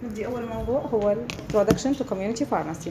نبدي أول موضوع هو Introduction to Community Pharmacy.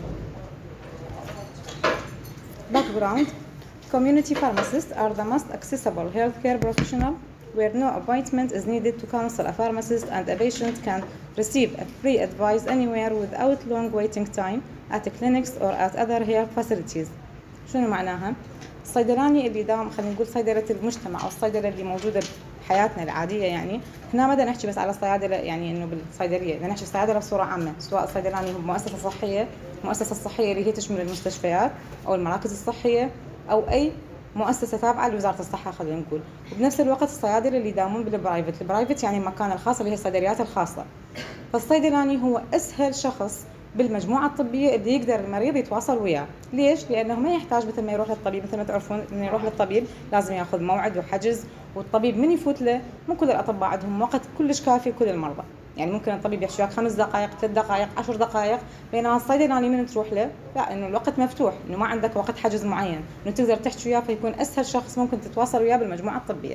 Background: Community pharmacists are the most accessible healthcare professional where no appointment is needed to counsel a pharmacist, and a patient can receive a free advice anywhere without long waiting time at clinics or at other health facilities. شنو معناها؟ الصيدلاني اللي داوم، خلينا نقول صيدلة المجتمع أو الصيدلة اللي موجودة بحياتنا العادية، يعني هنا ما بدنا نحكي بس على الصيادلة، يعني إنه بالصيدلية بدنا نحكي الصيادلة بصورة عامة، سواء الصيدلاني هو مؤسسة صحية، المؤسسة الصحية اللي هي تشمل المستشفيات أو المراكز الصحية أو أي مؤسسة تابعة لوزارة الصحة خلينا نقول. وبنفس الوقت الصيادلة اللي يداومون بالبرايفت، البرايفت يعني المكان الخاص اللي هي الصيدليات الخاصة. فالصيدلاني هو أسهل شخص بالمجموعة الطبية اللي يقدر المريض يتواصل وياه. ليش؟ لأنه ما يحتاج مثل ما يروح للطبيب، مثل ما تعرفون من يروح للطبيب لازم ياخذ موعد وحجز، والطبيب من يفوت له مو كل الأطباء عندهم وقت كلش كافي كل المرضى، يعني ممكن الطبيب يحكي لك 5 دقائق 3 دقائق 10 دقائق، بينما الصيدلاني من تروح له لا، انه الوقت مفتوح، انه ما عندك وقت حجز معين انه تقدر تحكي وياه، فيكون اسهل شخص ممكن تتواصل وياه بالمجموعة الطبية.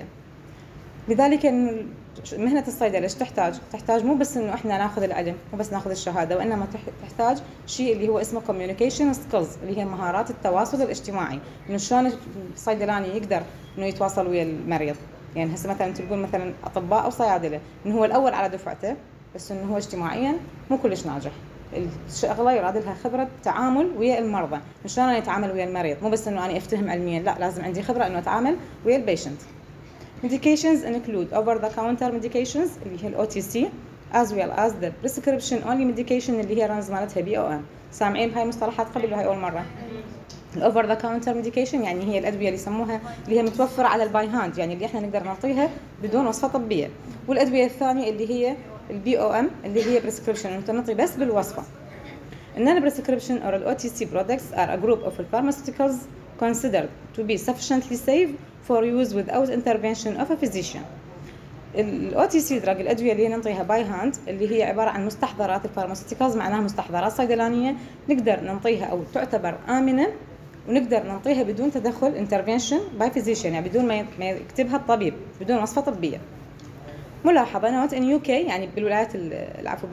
لذلك إنه مهنة الصيدلة ايش تحتاج مو بس إنه إحنا ناخذ العلم، مو بس ناخذ الشهادة، وإنما تحتاج شيء اللي هو اسمه communication skills، اللي هي مهارات التواصل الاجتماعي، إنه شلون الصيدلاني يقدر إنه يتواصل ويا المريض. يعني هسه مثلا تقول مثلا أطباء أو صيادلة إنه هو الأول على دفعته، بس إنه هو اجتماعيا مو كلش ناجح. الشغله يراد لها خبره تعامل ويا المرضى، شلون انا اتعامل ويا المريض، مو بس انه انا افتهم علميا، لا لازم عندي خبره انه اتعامل ويا البيشنت. Medications include over-the-counter medications اللي هي ال OTC as well as the prescription only medication اللي هي رمز مالتها BOM. سامعين بهاي المصطلحات قبل وهي أول مرة؟ ال over-the-counter medication يعني هي الأدوية اللي يسموها اللي هي متوفرة على الباي هاند، يعني اللي احنا نقدر نعطيها بدون وصفة طبية. والأدوية الثانية اللي هي ال BOM اللي هي prescription، انت نعطي بس بالوصفة. Non-prescription or OTC products are a group of pharmaceuticals considered to be sufficiently safe for use without intervention of a physician. ال OTC drug الأدوية اللي ننطيها باي هاند اللي هي عبارة عن مستحضرات الفارماسيوتيكالز، معناها مستحضرات صيدلانية نقدر ننطيها أو تعتبر آمنة، ونقدر ننطيها بدون تدخل intervention by physician، يعني بدون ما يكتبها الطبيب، بدون وصفة طبية. ملاحظة: note in UK يعني بالولايات العفو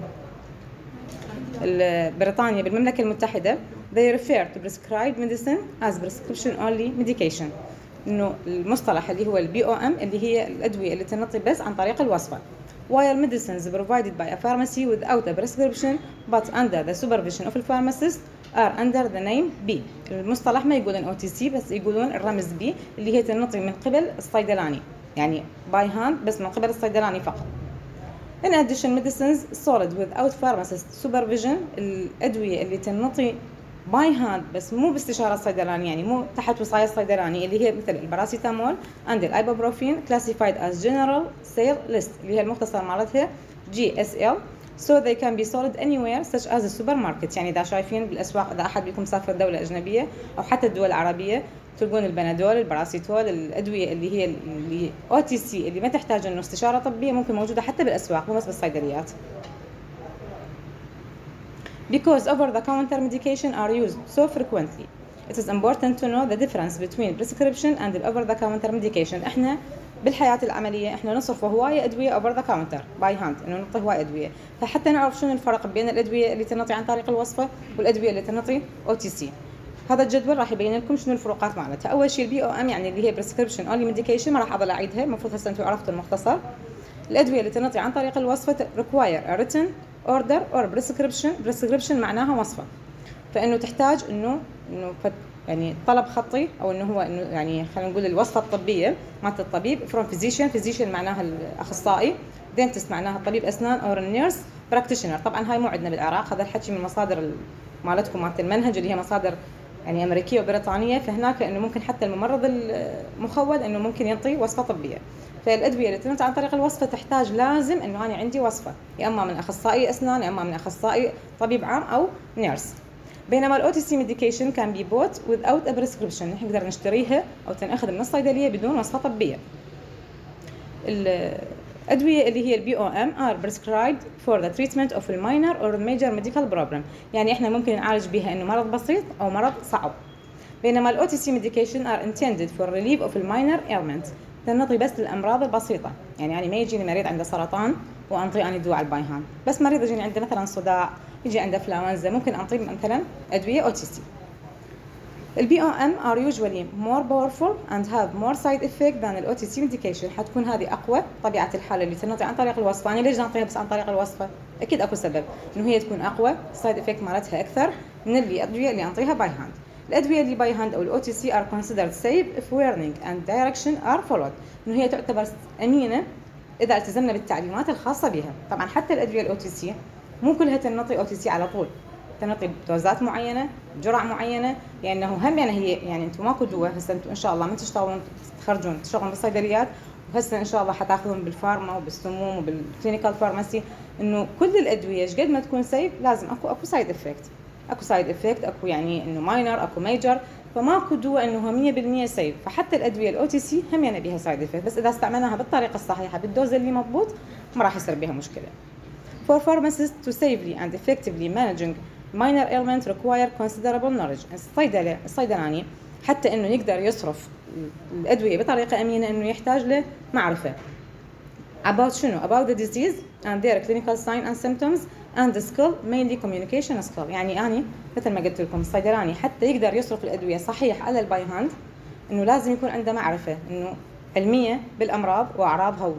بريطانيا بالمملكة المتحدة they refer to prescribed medicine as prescription only medication، إنه المصطلح اللي هو البي او ام اللي هي الأدوية اللي تنطي بس عن طريق الوصفة. while medicines provided by a pharmacy without a prescription but under the supervision of a pharmacist are under the name B. المصطلح ما يقولون OTC بس يقولون الرمز B اللي هي تنطي من قبل الصيدلاني، يعني باي هاند بس من قبل الصيدلاني فقط. In addition, medicines sold without pharmacist supervision الأدوية اللي تنطي باي هاند بس مو باستشارة الصيدلاني، يعني مو تحت وصاية الصيدلاني، اللي هي مثل الباراسيتامول and الايبوبروفين classified as general sale list اللي هي المختصر مالتها GSL، so they can be sold anywhere such as the supermarket. يعني إذا شايفين بالأسواق، إذا أحد بيكون مسافر دولة أجنبية أو حتى الدول العربية تلقون البنادول، الباراسيتول، الأدوية اللي هي اللي OTC اللي ما تحتاج إنه استشارة طبية ممكن موجودة حتى بالأسواق مو بس بالصيدليات. Because over-the-counter medication are used so frequently, it is important to know the difference between prescription and over-the-counter medication. احنا بالحياة العملية احنا نصرف هواية أدوية over-the-counter باي هاند، إنه نعطي هواية أدوية، فحتى نعرف شنو الفرق بين الأدوية اللي تنطي عن طريق الوصفة والأدوية اللي تنطي OTC. هذا الجدول راح يبين لكم شنو الفروقات مالتها. أول شيء البي او ام يعني اللي هي prescription only medication، ما راح أضل أعيدها، المفروض هسه أنتم عرفتوا المختصر. الأدوية اللي تنطي عن طريق الوصفة require a written order or prescription معناها وصفة، فإنه تحتاج إنه يعني طلب خطي، أو إنه هو إنه يعني خلينا نقول الوصفة الطبية مالت الطبيب from physician معناها الأخصائي، dentist معناها طبيب أسنان or nurse practitioner. طبعا هاي مو عندنا بالعراق، هذا الحكي من مصادر مالتكم مالت المنهج اللي هي مصادر يعني أمريكية وبريطانية، فهناك إنه ممكن حتى الممرض المخول إنه ممكن ينطي وصفة طبية. فالأدوية اللي تنطي عن طريق الوصفة تحتاج لازم إنه أنا عندي وصفة، يا إما من أخصائي أسنان، يا إما من أخصائي طبيب عام أو نيرس. بينما ال OTC medication can be bought without a prescription، نقدر نشتريها أو تنأخذ من الصيدلية بدون وصفة طبية. الأدوية اللي هي البي او ام are prescribed for the treatment of a minor or major medical problem، يعني إحنا ممكن نعالج بها إنه مرض بسيط أو مرض صعب. بينما ال OTC medication are intended for relief of a minor ailment، تنطي بس الأمراض البسيطة، يعني ما يجيني مريض عنده سرطان وانطيه اني دواء على الباي هاند. بس مريض يجيني عنده مثلا صداع، يجي عنده انفلونزا، ممكن انطيه مثلا ادويه او تي سي. البي او ام are usually more powerful and have more side effect than ال OTC medication. حتكون هذه اقوى طبيعه الحاله اللي تنطي عن طريق الوصفه. يعني ليش نعطيها بس عن طريق الوصفه؟ اكيد اكو سبب انه هي تكون اقوى، سايد افكت مالتها اكثر من الادويه اللي انطيها باي هاند. الادويه اللي باي هاند او ال OTC are considered safe if warning and direction are followed. انه هي تعتبر امينه اذا التزمنا بالتعليمات الخاصه بها. طبعا حتى الادويه ال OTC مو كلها تنطي OTC على طول، تنطي بدوزات معينه، جرعه معينه، لانه هم يعني هي يعني انتم ماكو دواء هسه انتم ان شاء الله من تشتغلون تخرجون تشتغلون بالصيدليات، وهسه ان شاء الله حتاخذون بالفارما وبالسموم وبالكلينيكال فارماسي، انه كل الادويه قد ما تكون سيف لازم اكو سايد افكت، اكو سايد افكت، اكو يعني انه ماينر، اكو ميجر، فماكو دواء انه 100% سيف. فحتى الادويه الاو تي سي هم يعني بها سايد افكت، بس اذا استعملناها بالطريقه الصحيحه بالدوز اللي مضبوط ما راح يصير بها مشكله. For pharmacists to safely and effectively managing minor ailments require considerable knowledge. الصيدلاني حتى انه يقدر يصرف الادويه بطريقه امينه انه يحتاج له معرفه about شنو about the disease and their clinical signs and symptoms and the skill mainly communication skill. يعني اني مثل ما قلت لكم الصيدلاني حتى يقدر يصرف الادويه صحيح على الباي هاند انه لازم يكون عنده معرفه انه علميه بالامراض واعراضها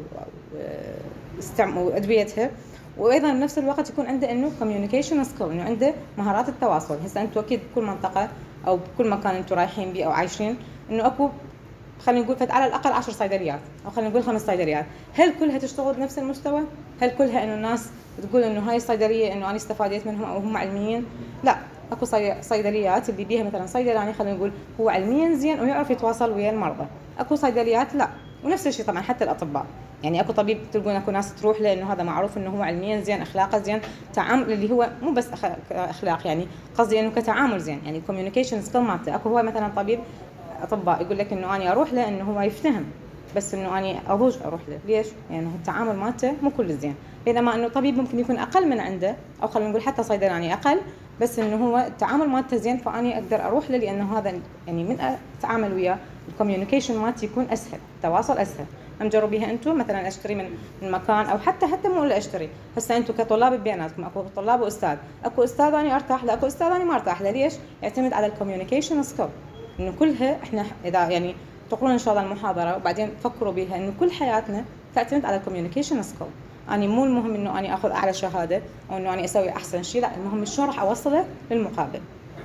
وادويتها، وايضا بنفس الوقت يكون عنده انه communication skill، انه عنده مهارات التواصل. هسه انتم اكيد بكل منطقه او بكل مكان انتم رايحين بيه او عايشين انه اكو خلينا نقول على الاقل 10 صيدليات او خلينا نقول 5 صيدليات. هل كلها تشتغل بنفس المستوى؟ هل كلها انه الناس تقول انه هاي الصيدليه انه انا استفادت منهم او هم علميين؟ لا، اكو صيدليات اللي بيها مثلا صيدلاني خلينا نقول هو علميا زين ويعرف يتواصل ويا المرضى، اكو صيدليات لا. ونفس الشيء طبعا حتى الاطباء، يعني اكو طبيب تلقون اكو ناس تروح له انه هذا معروف انه هو علميا زين، اخلاقه زين، تعامل اللي هو مو بس اخلاق، يعني قصدي انه كتعامل زين، يعني كوميونيكيشن سكيل مالته. اكو هو مثلا طبيب اطباء يقول لك انه انا اروح له انه هو يفتهم، بس انه انا اضوج اروح له ليش؟ يعني التعامل مالته مو كل زين. بينما انه طبيب ممكن يكون اقل من عنده، او خلينا نقول حتى صيدلاني اقل، بس انه هو التعامل مالته زين فاني اقدر اروح له، لانه هذا يعني من اتعامل وياه الكوميونيكيشن مالتي يكون اسهل، التواصل اسهل. هم جربيها انتم مثلا اشتري من مكان او حتى مو الا اشتري، هسه انتم كطلاب بيناتكم اكو طلاب واستاذ، اكو استاذ انا ارتاح له، اكو استاذ انا ما ارتاح له. ليش؟ يعتمد على الكوميونيكيشن سكيل، انه كلها احنا اذا يعني تقرون ان شاء الله المحاضره وبعدين فكروا بها انه كل حياتنا تعتمد على الكوميونيكيشن سكيل. اني مو المهم انه اني اخذ اعلى شهاده او انه اني اسوي احسن شيء، لا، المهم شلون راح اوصله للمقابل.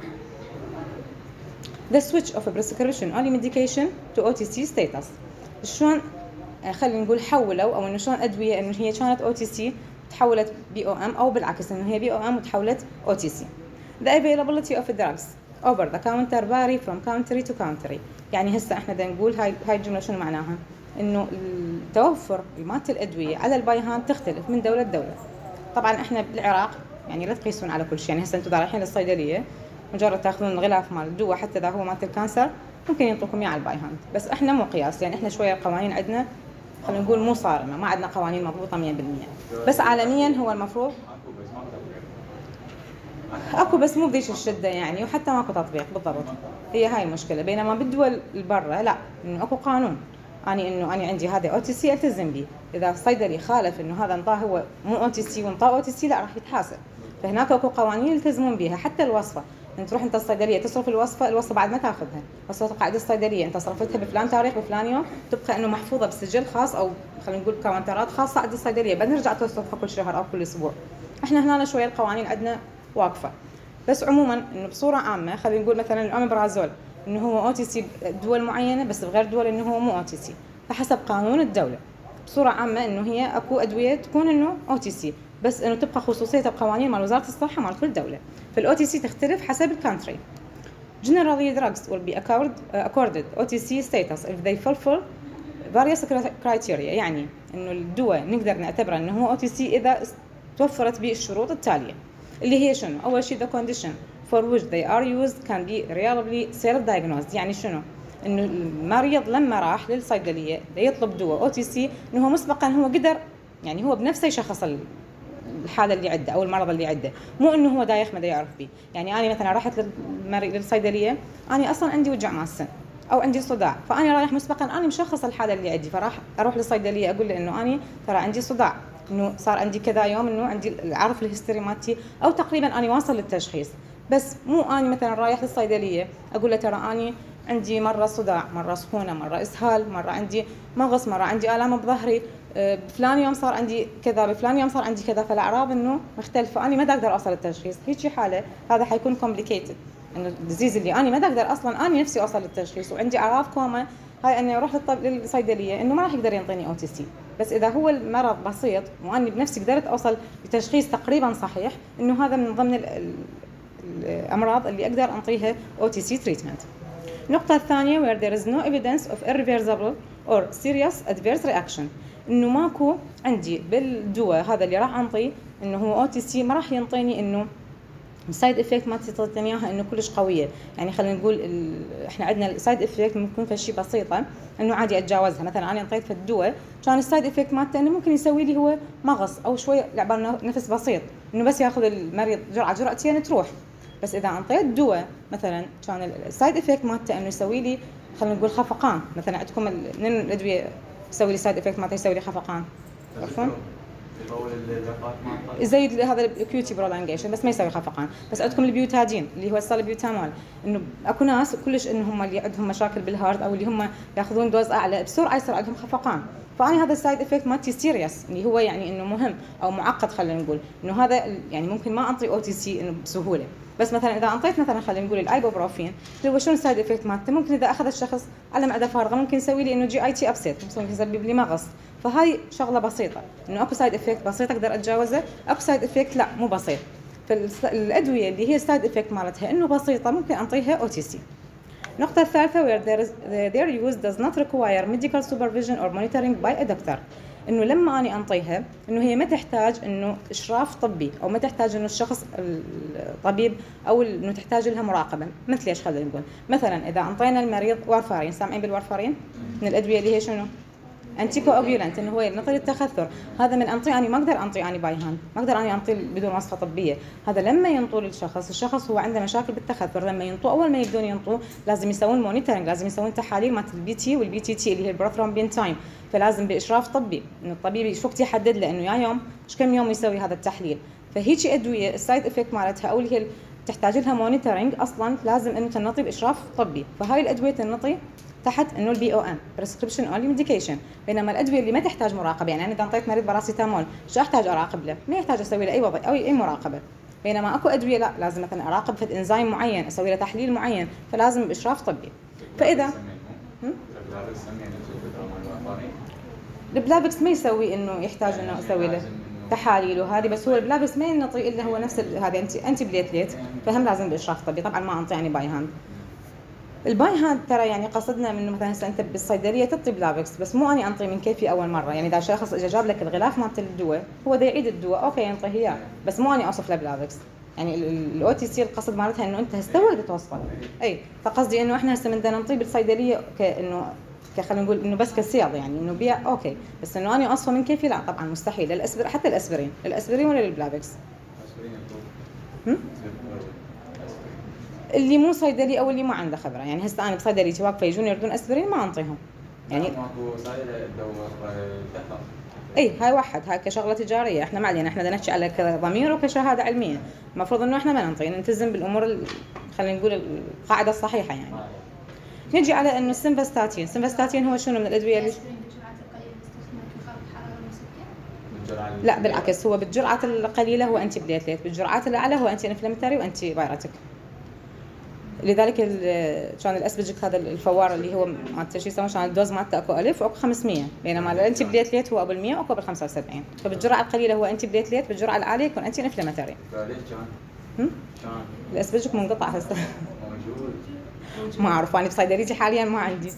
The switch of a prescription only medication to OTC status. شلون خلينا نقول حولوا، او انه شلون ادويه انه هي كانت OTC تحولت BOM، او بالعكس انه هي BOM وتحولت OTC. The availability of drugs over the counter vary from country to country. يعني هسه احنا بدنا نقول هاي الجمله شنو معناها؟ انه التوفر مالت الادويه على الباي هاند تختلف من دوله لدوله. طبعا احنا بالعراق يعني لا تقيسون على كل شيء، يعني هسه انتم رايحين للصيدليه مجرد تاخذون الغلاف مال الدواء حتى اذا هو مالت الكانسر ممكن ينطوكم اياه على الباي هاند، بس احنا مو قياس، يعني احنا شويه القوانين عندنا خلينا نقول مو صارمه، ما عندنا قوانين مضبوطه 100%، بس عالميا هو المفروض اكو بس مو بذيش الشده يعني، وحتى ماكو تطبيق بالضبط، هي هاي المشكله. بينما بالدول البرة لا، انه اكو قانون، انه انا عندي هذا او تي سي التزم به، اذا الصيدلي خالف انه هذا انطاه هو مو او تي سي وانطاه او تي سي لا راح يتحاسب. فهناك اكو قوانين يلتزمون بها، حتى الوصفه انت تروح انت الصيدليه تصرف الوصفه بعد ما تاخذها، وصفه قاعده الصيدليه انت صرفتها بفلان تاريخ بفلان يوم، تبقى انه محفوظه بسجل خاص او خلينا نقول كاونترات خاصه عند الصيدليه، بعدين نرجع تصرفها كل شهر او كل اسبوع. احنا هنا شويه القوانين عندنا واقفه. بس عموما انه بصوره عامه خلينا نقول مثلا الاميبرازول انه هو او تي سي بدول معينه، بس بغير دول انه هو مو او تي سي، فحسب قانون الدوله. بصوره عامه انه هي اكو ادويه تكون انه او تي سي، بس انه تبقى خصوصيتها بقوانين مال وزاره الصحه مال كل دوله. فالاو تي سي تختلف حسب الكانتري. Generally drugs will be accorded OTC status if they fulfill various criteria. يعني انه الدواء نقدر نعتبره انه هو او تي سي اذا توفرت به الشروط التاليه، اللي هي شنو؟ اول شيء the condition for which they are used can be reliably self-diagnosed. يعني شنو؟ انه المريض لما راح للصيدليه يطلب دواء او تي سي انه هو مسبقا هو قدر يعني هو بنفسه يشخص الحاله اللي عنده او المرض اللي عنده، مو انه هو دايخ ما دا يعرف به. يعني انا مثلا رحت للصيدليه انا اصلا عندي وجع ماسن او عندي صداع، فانا رايح مسبقا انا مشخص الحاله اللي عندي، فراح اروح للصيدليه اقول له انه انا ترى عندي صداع انه صار عندي كذا يوم انه عندي عارف الهستوري مالتي، او تقريبا انا واصل للتشخيص، بس مو انا مثلا رايح للصيدليه اقول له ترى اني عندي مره صداع، مره سخونه، مره اسهال، مره عندي مغص، مره عندي الام بظهري، بفلان يوم صار عندي كذا، بفلان يوم صار عندي كذا، فالاعراض انه مختلفه، انا ما اقدر اوصل للتشخيص. هيك حاله هذا حيكون كومبليكيتد، انه الديزيز اللي انا ما اقدر اصلا انا نفسي اوصل للتشخيص وعندي اعراض كوما، هاي اني اروح للصيدليه انه ما راح يقدر ينطيني او تي سي. بس اذا هو المرض بسيط واني بنفسي قدرت اوصل لتشخيص تقريبا صحيح، انه هذا من ضمن الامراض اللي اقدر انطيها او تي سي تريتمنت. النقطه الثانيه where there is no evidence of irreversible or serious adverse reaction، انه ماكو عندي بالدواء هذا اللي راح انطيه انه هو او تي سي ما راح ينطيني انه السايد افكت ما تعطيني اياها انه كلش قويه. يعني خلينا نقول احنا عندنا السايد افكت ممكن في شيء بسيطه انه عادي اتجاوزها، مثلا انا انطيت في الدواء كان السايد افكت مالته انه ممكن يسوي لي هو مغص او شويه لعبان نفس بسيط، انه بس ياخذ المريض جرعتين تروح. بس اذا انطيت دواء مثلا كان السايد افكت مالته انه يسوي لي خلينا نقول خفقان، مثلا عندكم من الادويه يسوي لي سايد افكت مالته يسوي لي خفقان، عفوا زي هذا الكيوتي برولانجيشن، بس ما يسوي خفقان. بس عندكم البيوتادين اللي هو السالبيوتامول، انه اكو ناس كلش انه هم اللي عندهم مشاكل بالهارت او اللي هم ياخذون دوز اعلى بسرعه يصير عندهم خفقان، فاني هذا السايد افكت مالتي سيريس اللي هو يعني انه مهم او معقد، خلينا نقول انه هذا يعني ممكن ما انطي او تي سي انه بسهوله. بس مثلا اذا انطيت مثلا خلينا نقول الايبوبروفين اللي هو شنو السايد افكت مالته، ممكن اذا اخذ الشخص على معده فارغه ممكن يسوي لي انه جي اي تي ابسيت، ممكن يسبب لي مغص. فهاي شغله بسيطه، انه اكو سايد افكت بسيط اقدر اتجاوزه، اكو سايد افكت لا مو بسيط. فالادويه اللي هي السايد افكت مالتها انه بسيطه ممكن انطيها او تي سي. النقطه الثالثه where their use does not require medical supervision or monitoring by a doctor، انه لما اني انطيها انه هي ما تحتاج انه اشراف طبي او ما تحتاج انه الشخص الطبيب او انه تحتاج لها مراقبه. مثل ايش خلينا نقول مثلا اذا انطينا المريض وارفارين، سامعين بالوارفارين من الادويه اللي هي شنو انتي كواجولانت، انه هو ينطي التخثر، هذا من انطي اني ما اقدر انطي اني باي هاند، ما اقدر اني انطي بدون وصفه طبيه. هذا لما ينطوا للشخص، الشخص هو عنده مشاكل بالتخثر، لما ينطوا اول ما يبدون ينطوا لازم يسوون مونيتورنج، لازم يسوون تحاليل مالت البي تي والبي تي تي اللي هي البروثرومبين تايم، فلازم باشراف طبي انه الطبيب شو وقت يحدد له انه يا يوم ايش كم يوم يسوي هذا التحليل. فهيك ادويه السايد افكت مالتها او اللي هي تحتاج لها مونيتورنج اصلا لازم انه تنطي باشراف طبي. فهاي الادويه تنطي تحت انه البي او ان بريسكريبشن اونلي ميديكيشن. بينما الادويه اللي ما تحتاج مراقبه، يعني انا اذا انطيت مريض باراسيتامول شو احتاج اراقب له؟ ما يحتاج اسوي له اي وضع او اي مراقبه. بينما اكو ادويه لا، لازم مثلا اراقب في انزيم معين، اسوي له تحليل معين، فلازم باشراف طبي. فاذا البلافكس ما يسوي انه يحتاج انه اسوي له تحاليل وهذه، بس هو البلافكس ما ينطي الا هو نفس هذه انتي بليتليت، فهم لازم باشراف طبي. طبعا ما انطي يعني باي هاند. الباي هاند ترى يعني قصدنا منه مثلا هسه انت بالصيدليه تعطي بلافكس، بس مو اني انطي من كيفي اول مره. يعني اذا شخص اجى جاب لك الغلاف مالت الدواء هو دا يعيد الدواء اوكي ينطيه اياه، بس مو اني اوصف له بلافكس. يعني الاو تي سي القصد مالتها انه انت هسه وقت توصل اي، فقصدي انه احنا هسه بدنا ننطي بالصيدليه كانه خلينا نقول انه بس كسياض يعني انه بيع اوكي، بس انه اني اوصفه من كيفي لا طبعا مستحيل. حتى الاسبرين ولا البلافكس اللي مو صيدلي او اللي ما عنده خبره. يعني هسه انا بصيدليتي واقفه يجون يردون اسبرين ما انطيهم يعني ماكو صيدله تدور تحضر. اي هاي واحد، هاي كشغله تجاريه، احنا ما علينا، احنا بدنا نحكي على كضمير وكشهاده علميه. المفروض انه احنا ما ننطي، نلتزم بالامور خلينا نقول القاعده الصحيحه. يعني نجي على انه السمفاستاتين هو شنو من الادويه اللي لا بالعكس، هو بالجرعات القليله هو انتي بليتليت، بالجرعات الاعلى هو انتي انفلاماتوري وانتي بايرتيك. لذلك كان الاسبجك هذا الفوار اللي هو مالته شو يسمونه، كان الدوز مالته اكو 1000 واكو 500، بينما الانتي بليتليت هو ابو 100 واكو ابو 75. فبالجرعه القليله هو انتي بليتليت، بالجرعه العاليه يكون انتي انفلاماتوري. فليش كان الاسبجك منقطع هسه موجود؟ ما اعرف، انا بصيدليتي حاليا ما عندي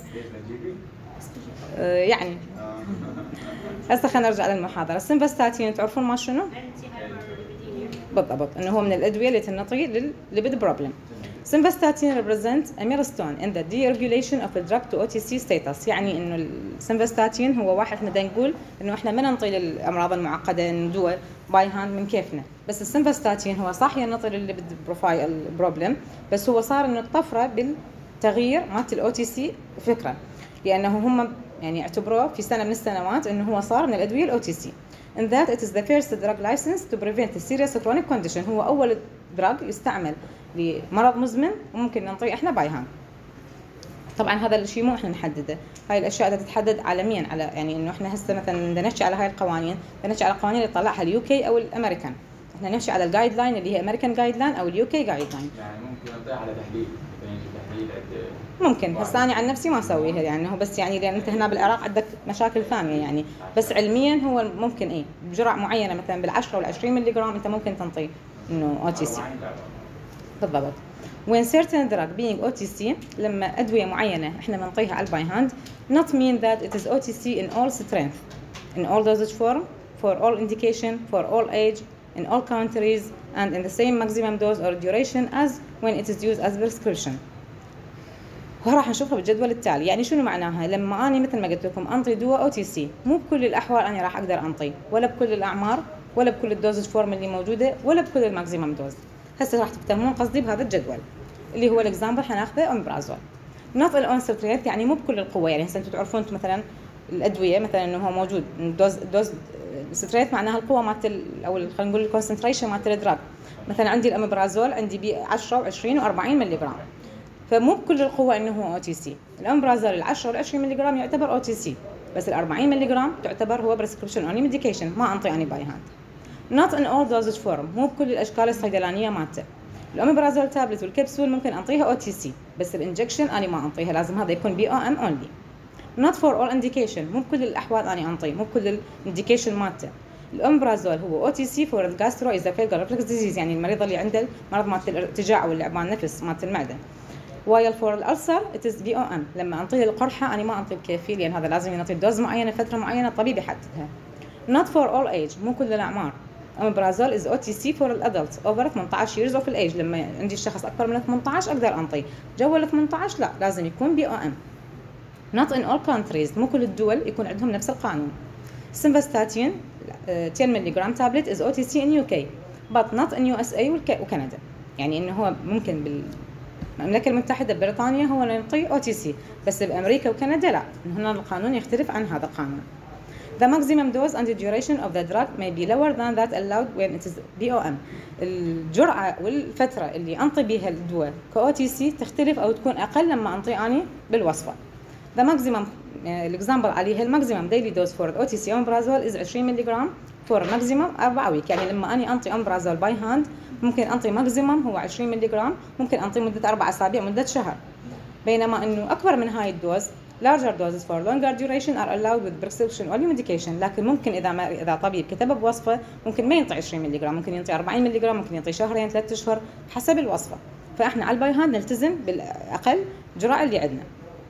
يعني. هسه خلينا نرجع للمحاضره. السمفاستاتين تعرفون ما شنو بالضبط؟ انه هو من الادويه اللي تنطي للليبيد بروبلم. Simvastatin represent a milestone in the deregulation of the drug to OTC status. يعني انه السمفاستاتين هو واحد احنا بدنا نقول انه احنا ما ننطي للامراض المعقده دواء باي هاند من كيفنا، بس السمفاستاتين هو صح ينطي للليبيد بروفايل بروبلم، بس هو صار انه الطفره بالتغيير مالت الاو تي سي فكره، لانه هم يعني اعتبروه في سنه من السنوات انه هو صار من الادويه الاو تي سي. in that it is the first drug license to prevent a serious chronic condition. هو أول drug يستعمل لمرض مزمن وممكن ننطيه إحنا باي هاند. طبعا هذا الشيء مو إحنا نحدده، هاي الأشياء تتحدد عالميا، على يعني إنه إحنا هسه مثلا بدنا نحكي على هاي القوانين، بدنا نحكي على القوانين اللي طلعها اليوكي أو الأمريكان. إحنا نمشي على الجايد لاين اللي هي أمريكان جايد لاين أو اليوكي جايد لاين. يعني ممكن نطيح على تحليل، يعني تحليل ممكن. هسه أنا عن نفسي ما أسويها، يعني هو بس يعني لأن أنت هنا بالعراق عندك مشاكل ثانية يعني، بس علميا هو ممكن إيه بجرعة معينة مثلا بال10 وال20 ملي جرام أنت ممكن تنطي إنه OTC. بالضبط. when certain drug being OTC، لما أدوية معينة إحنا بنطيها على الباي هاند not mean that it is OTC in all strength, in all dosage form, for all indication, for all age, in all countries, and in the same maximum dose or duration as when it is used as prescription. وراح نشوفها بالجدول التالي. يعني شنو معناها؟ لما أنا مثل ما قلت لكم أنطي دواء OTC مو بكل الأحوال أنا راح أقدر أنطي، ولا بكل الأعمار، ولا بكل الدوزج فورم اللي موجودة، ولا بكل الماكسيمم دوز. هسه راح تفهمون قصدي بهذا الجدول اللي هو الإكزامبل حناخذه أومبرازول. not all concentrate يعني مو بكل القوة. يعني هسه أنتم تعرفون أنتم مثلا الأدوية مثلا إنه هو موجود دوز ستريت معناها القوة مالت أو خلينا نقول الكونسنتريشن مالت الدراج. مثلا عندي الأومبرازول عندي ب 10 و20 و40 ملي جرام، فمو بكل القوة إنه هو OTC. الأومبرازول ال10 وال20 ملي جرام يعتبر OTC، بس ال40 ملي جرام تعتبر هو prescription only medication، ما أنطي أنا باي هاند. not in all dosage form، مو بكل الأشكال الصيدلانية مالته. الأومبرازول تابلت والكبسول ممكن أنطيها OTC، بس الانجكشن أنا ما أنطيها، لازم هذا يكون BOM only. not for all indication، مو بكل الأحوال أنا أنطيه، مو بكل الانديكيشن مالته. الأومبرازول هو OTC for the gastroesophageal reflux disease، يعني المريض اللي عنده مرض مالت الارتجاع واللعبان النفس مالت المعدة. while for الألسر it is BOM، لما أنطيه القرحة أنا ما أنطيه بكيفي، لأن هذا لازم ينطي دوز معينة فترة معينة الطبيب يحددها. not for all age، مو كل الأعمار. أومبرازول is OTC for الأدلت over 18 years of age، لما عندي الشخص أكبر من 18 أقدر أنطيه، جوا 18 لا لازم يكون BOM. not in all countries، مو كل الدول يكون عندهم نفس القانون. سيمفاستاتين 10 ملي جرام تابلت is OTC in UK but not in USA وكندا. يعني إنه هو ممكن بالمملكة المتحدة بريطانيا هو نعطي OTC، بس بأمريكا وكندا لا، هنا القانون يختلف عن هذا القانون. The maximum dose and the duration of the drug may be lower than that allowed when it is BOM. الجرعة والفترة اللي أنطي بها الدواء كOTC تختلف أو تكون أقل لما أنطي أني بالوصفة. The maximum الإكزامبل عليه الماكسيمم daily dose for OTC أومبرازول is 20 ملي جرام for maximum 4 week. يعني لما أني أنطي أومبرازول باي هاند ممكن أنطي ماكسيمم هو 20 ملي جرام، ممكن أنطي مدة 4 أسابيع مدة شهر. بينما إنه أكبر من هاي الدوز larger doses for longer duration are allowed with prescription only medication. لكن ممكن إذا طبيب كتبه بوصفة ممكن ما ينطي 20 ملي جرام، ممكن ينطي 40 ملي جرام، ممكن ينطي شهرين 3 أشهر حسب الوصفة. فإحنا على الباي هاند نلتزم بالأقل جرعة اللي عندنا.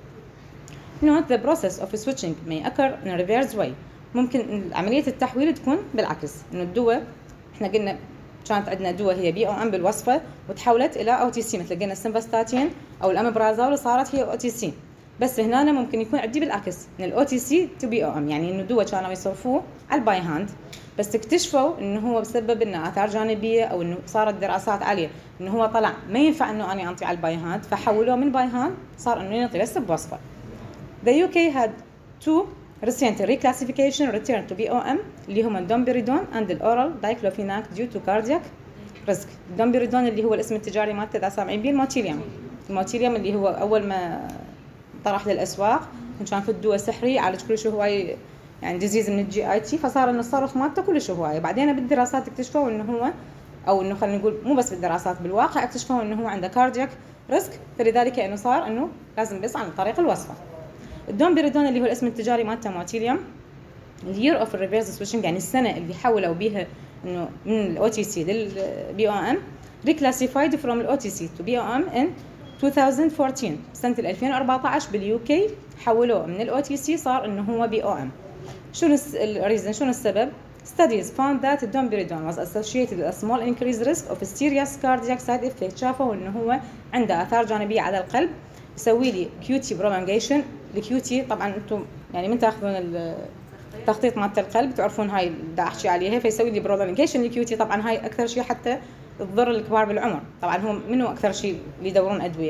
Note the process of switching may occur in a reverse way. ممكن عملية التحويل تكون بالعكس، إنه الدواء إحنا قلنا كانت عندنا دواء هي BOM بالوصفة وتحولت إلى OTC، مثل قلنا السيمفاستاتين أو الأومبرازول صارت هي OTC، بس هنا ممكن يكون عندي بالعكس من OTC to BOM. يعني إنه دواء كانوا يصرفوه على الباي هاند بس اكتشفوا إنه هو بسبب إنه آثار جانبية أو إنه صارت دراسات عليه إنه هو طلع ما ينفع إنه أنا أنطي على الباي هاند، فحولوه من باي هاند صار إنه ينطي بس بوصفة. The UK had two recent reclassification returned to BOM اللي هم الدومبيريدون and الأورال دايكلوفيناك due to cardiac risk. الدومبيريدون اللي هو الاسم التجاري مالته إذا سامعين بيه الموتيليوم اللي هو أول ما طرح للأسواق كان في الدواء سحري يعالج كل شيء هواي، يعني ديزيز من الGIT، فصار إنه الصرف مالته كل شيء هواي. بعدين بالدراسات اكتشفوا إنه هو أو إنه خلينا نقول مو بس بالدراسات بالواقع اكتشفوا إنه هو عنده cardiac risk، فلذلك إنه صار إنه لازم بس عن طريق الوصفة. الدومبيريدون اللي هو الاسم التجاري مالته موتيليوم اليير اوف الريفيرس سويتشنج، يعني السنه اللي حولوا بيها انه من الOTC للBOM reclassified from الOTC to BOM in 2014. سنه 2014 باليوكي حولوه من الOTC صار انه هو BOM. شنو الريزن، شنو السبب؟ Studies found that domperidone was associated with a small increased risk of serious cardiac side effects. شافوا انه هو عنده اثار جانبيه على القلب، يسوي لي QT prolongation. الكيوتي طبعا انتم يعني من تاخذون التخطيط مالت القلب تعرفون هاي دا احكي عليها، فيسوي لي برولونجيشن الكيوتي. طبعا هاي اكثر شيء حتى تضر الكبار بالعمر. طبعا هم منو اكثر شيء اللي يدورون ادويه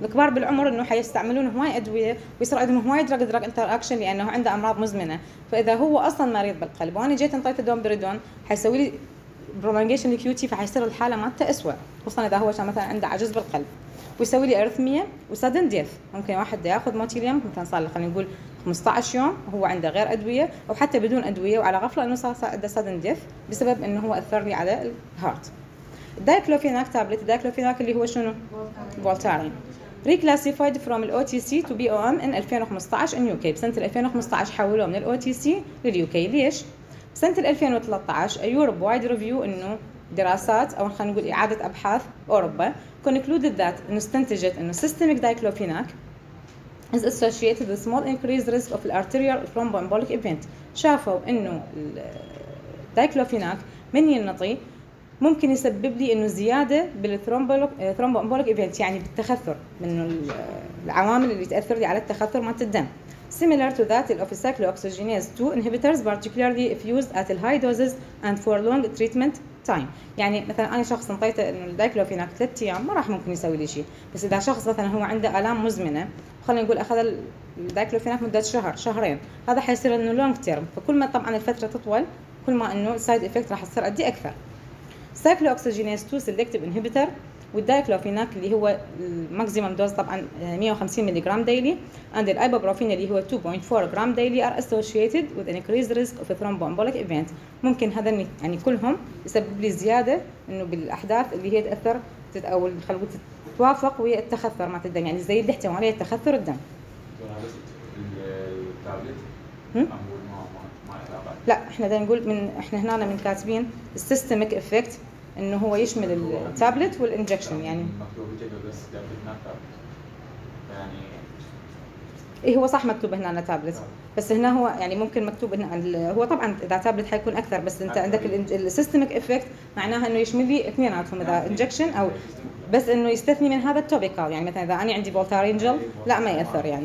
الكبار بالعمر انه حيستعملون هواي ادويه ويصير عندهم هواي دراج انتر اكشن لانه عنده امراض مزمنه. فاذا هو اصلا مريض بالقلب وانا جيت انطيته دومبريدون حيسوي لي برولونجيشن للكيوتي، فحيصير الحاله مالته اسوء، خصوصا اذا هو كان مثلا عنده عجز بالقلب، ويسوي لي ارثميه وسادن ديث. ممكن واحد ياخذ موتيليوم مثلا صار له خلينا نقول 15 يوم وهو عنده غير ادويه او حتى بدون ادويه وعلى غفله انه صار عنده سادن ديث بسبب انه هو اثر لي على الهارت. الدايكلوفيناك تابلت، الدايكلوفيناك اللي هو شنو؟ فولتارين. reclassified from ال OTC to BOM in 2015 in UK. بسنة 2015 حولوه من ال OTC لل UK. ليش؟ بسنة 2013 a Europe wide review انه دراسات او خلينا نقول اعادة ابحاث اوروبا concluded that انه استنتجت انه systemic diclofenac is associated with small increased risk of arterial thromboembolic event. شافوا انه الدايكلوفيناك من ينطي ممكن يسبب لي انه زياده بالثرومبوامبوليك ايفنت، يعني بالتخثر، من العوامل اللي تاثر لي على التخثر مالت الدم. similar to that of cyclooxygenase 2 inhibitors particularly if used at high doses and for long treatment time. يعني مثلا انا شخص انطيته انه الدايكلوفيناك 3 ايام ما راح ممكن يسوي لي شيء، بس اذا شخص مثلا هو عنده الام مزمنه خلينا نقول اخذ الدايكلوفيناك مده شهر شهرين، هذا حيصير انه لونج تيرم، فكل ما طبعا الفتره تطول كل ما انه السايد افكت راح تصير عندي اكثر. cyclooxygenase 2 selective inhibitor والدايكلوفيناك اللي هو الماكسيمم دوز طبعا 150 ملي جرام ديلي and الايبوبروفين اللي هو 2.4 جرام ديلي are associated with an increased risk of a thromboembolic event. ممكن هذا يعني كلهم يسبب لي زياده انه بالاحداث اللي هي تاثر او خلينا تتوافق ويا التخثر مع الدم، يعني زي اللي احتوى عليه تخثر الدم. لا احنا دا نقول من احنا هنا من كاتبين السيستميك افكت انه هو يشمل التابلت والانجكشن، يعني ايه هو صح مكتوب هنا تابلت، بس هنا هو يعني ممكن مكتوب هنا هو طبعا اذا تابلت حيكون اكثر، بس انت عندك السيستميك افكت معناها انه يشمل لي اثنيناتهم، اذا انجكشن او بس انه يستثني من هذا التوبيكال، يعني مثلا اذا انا عندي فولتارين جل لا ما ياثر يعني.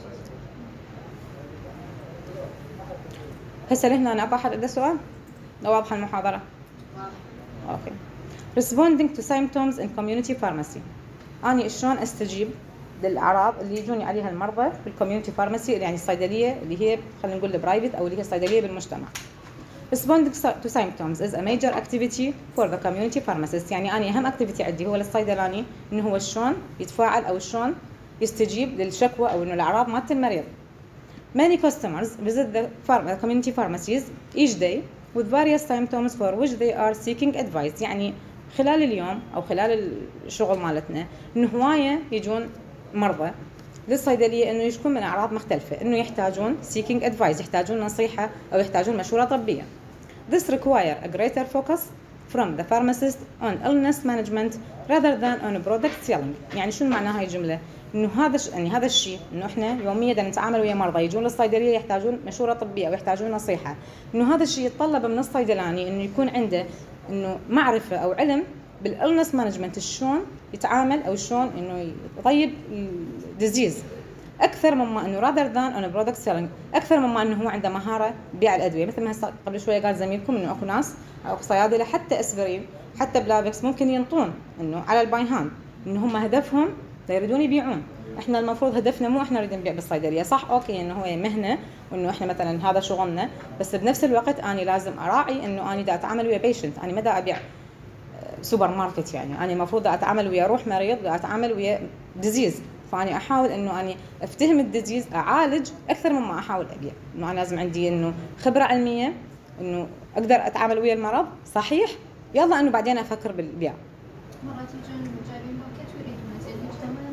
هسه لهنا انا احد عنده سؤال؟ لو واضحه المحاضره؟ اوكي. responding to symptoms in community pharmacy. اني شلون استجيب للاعراض اللي يجوني عليها المرضى بالكوميونتي فارماسي، يعني الصيدليه اللي هي خلينا نقول البرايفت او اللي هي الصيدليه بالمجتمع. responding to symptoms is a major activity for the community pharmacist. يعني اني اهم اكتيفيتي عندي هو للصيدلاني انه هو شلون يتفاعل او شلون يستجيب للشكوى او انه الاعراض مالت المريض. Many customers visit the community pharmacies each day with various symptoms for which they are seeking advice. يعني خلال اليوم أو خلال الشغل مالتنا إنه هواية يجون مرضى للصيدلية إنه يشكون من أعراض مختلفة، إنه يحتاجون seeking advice، يحتاجون نصيحة أو يحتاجون مشورة طبية. This require a greater focus from the pharmacist on illness management rather than on product selling. يعني شو معناها هاي الجملة؟ إنه هذا الشيء إنه إحنا يوميا بدنا نتعامل ويا مرضى يجون للصيدلية يحتاجون مشورة طبية أو يحتاجون نصيحة، إنه هذا الشيء يتطلب من الصيدلاني إنه يكون عنده إنه معرفة أو علم بالإلنس مانجمنت، شلون يتعامل أو شلون إنه يطيب الديزيز أكثر مما إنه rather than on product selling، أكثر مما إنه هو عنده مهارة بيع الأدوية. مثل ما قبل شوية قال زميلكم إنه أكو ناس أو صيادلة حتى أسبرين حتى بلابكس ممكن ينطون إنه على الباي هاند، إنه هم هدفهم يريدون يبيعون. احنا المفروض هدفنا مو احنا نريد نبيع بالصيدليه، صح اوكي انه هو مهنه وانه احنا مثلا هذا شغلنا، بس بنفس الوقت اني لازم اراعي انه اني دا اتعامل ويا بيشنت، اني ما دا ابيع سوبر ماركت، يعني اني المفروض اتعامل ويا روح مريض، دا اتعامل ويا ديزيز، فاني احاول انه اني افتهم الديزيز اعالج اكثر مما احاول ابيع. انه انا لازم عندي انه خبره علميه انه اقدر اتعامل ويا المرض صحيح، يلا انه بعدين افكر بالبيع. مرات يجون جايبين باكيت ويريدون زين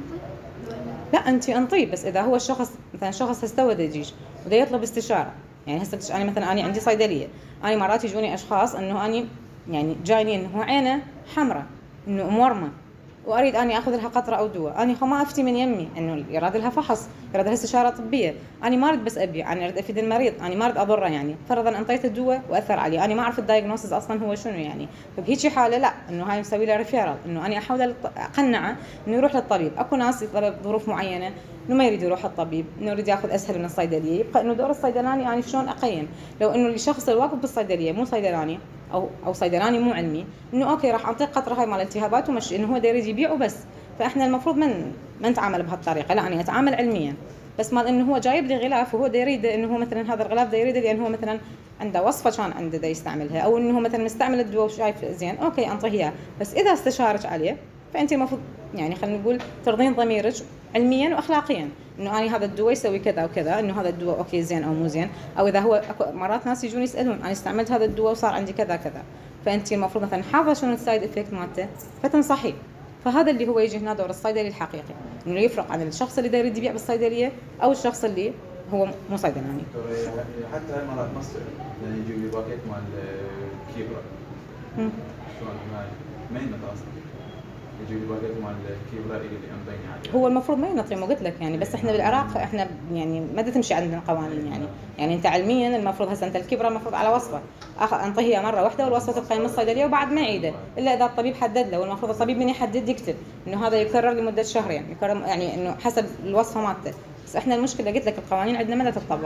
لا انت انطيه، بس اذا هو الشخص مثلا شخص استوى دجيج وده يطلب استشاره، يعني هسه انا مثلا انا عندي صيدليه، انا مرات يجوني اشخاص انه اني يعني جايني انه عينه حمراء انه مورمه واريد اني اخذ لها قطره او دواء، انا ما افتي من يمي انه يراد لها فحص، يراد لها استشاره طبيه، انا ما اريد بس ابيع، انا اريد افيد المريض، انا ما اريد اضره. يعني فرضا انطيته الدواء واثر عليه، انا ما اعرف الدايجنوستس اصلا هو شنو، يعني فبهيجي حاله لا انه هاي مسوي له ريفيرال، انه انا احاول اقنعه انه يروح للطبيب. اكو ناس يطلب ظروف معينه انه ما يريد يروح للطبيب، انه يريد ياخذ اسهل من الصيدليه، يبقى انه دور الصيدلاني يعني شلون اقيم. لو انه الشخص الواقف بالصيدليه مو صيدلاني او صيدلاني مو علمي، انه اوكي راح اعطيك قطره هاي مال التهابات ومشي، انه هو دا يريد يبيع وبس، فاحنا المفروض ما نتعامل بهالطريقه، لا يعني اتعامل علميا. بس مال انه هو جايب لي غلاف وهو دا يريد انه هو مثلا هذا الغلاف دا يريد لان هو مثلا عنده وصفه كان عنده دا يستعملها، او انه هو مثلا مستعمل الدواء وشايف زين، اوكي انطيه اياه. بس اذا استشارك عليه فانت المفروض يعني خلينا نقول ترضين ضميرك علميا واخلاقيا، انه انا هذا الدواء يسوي كذا وكذا، انه هذا الدواء اوكي زين او مو زين. او اذا هو مرات ناس يجون يسالون انا استعملت هذا الدواء وصار عندي كذا كذا، فانت المفروض مثلا حافظه شنو السايد افكت مالته فتنصحيه. فهذا اللي هو يجي هنا دور الصيدلي الحقيقي، انه يفرق عن الشخص اللي يريد يبيع بالصيدليه او الشخص اللي هو مو صيدلاني. حتى هاي مرات مصر يعني يجيب لي باكيت مال كيبرا شلون ما ينطى اصلا، يجيب لي باكيت مال كيبرا اللي انطيني عليه. هو المفروض ما ينطي، ما قلت لك يعني، بس احنا بالعراق احنا يعني ما تمشي عندنا قوانين يعني انت علميا المفروض هسه انت الكبرى المفروض على وصفه انطيها مره واحده والوصفه تبقى من الصيدليه وبعد ما يعيده الا اذا الطبيب حدد له، والمفروض الطبيب من يحدد يكتب انه هذا يكرر لمده شهرين، يكرر يعني انه حسب الوصفه مالته. بس احنا المشكله قلت لك القوانين عندنا ما تطبق.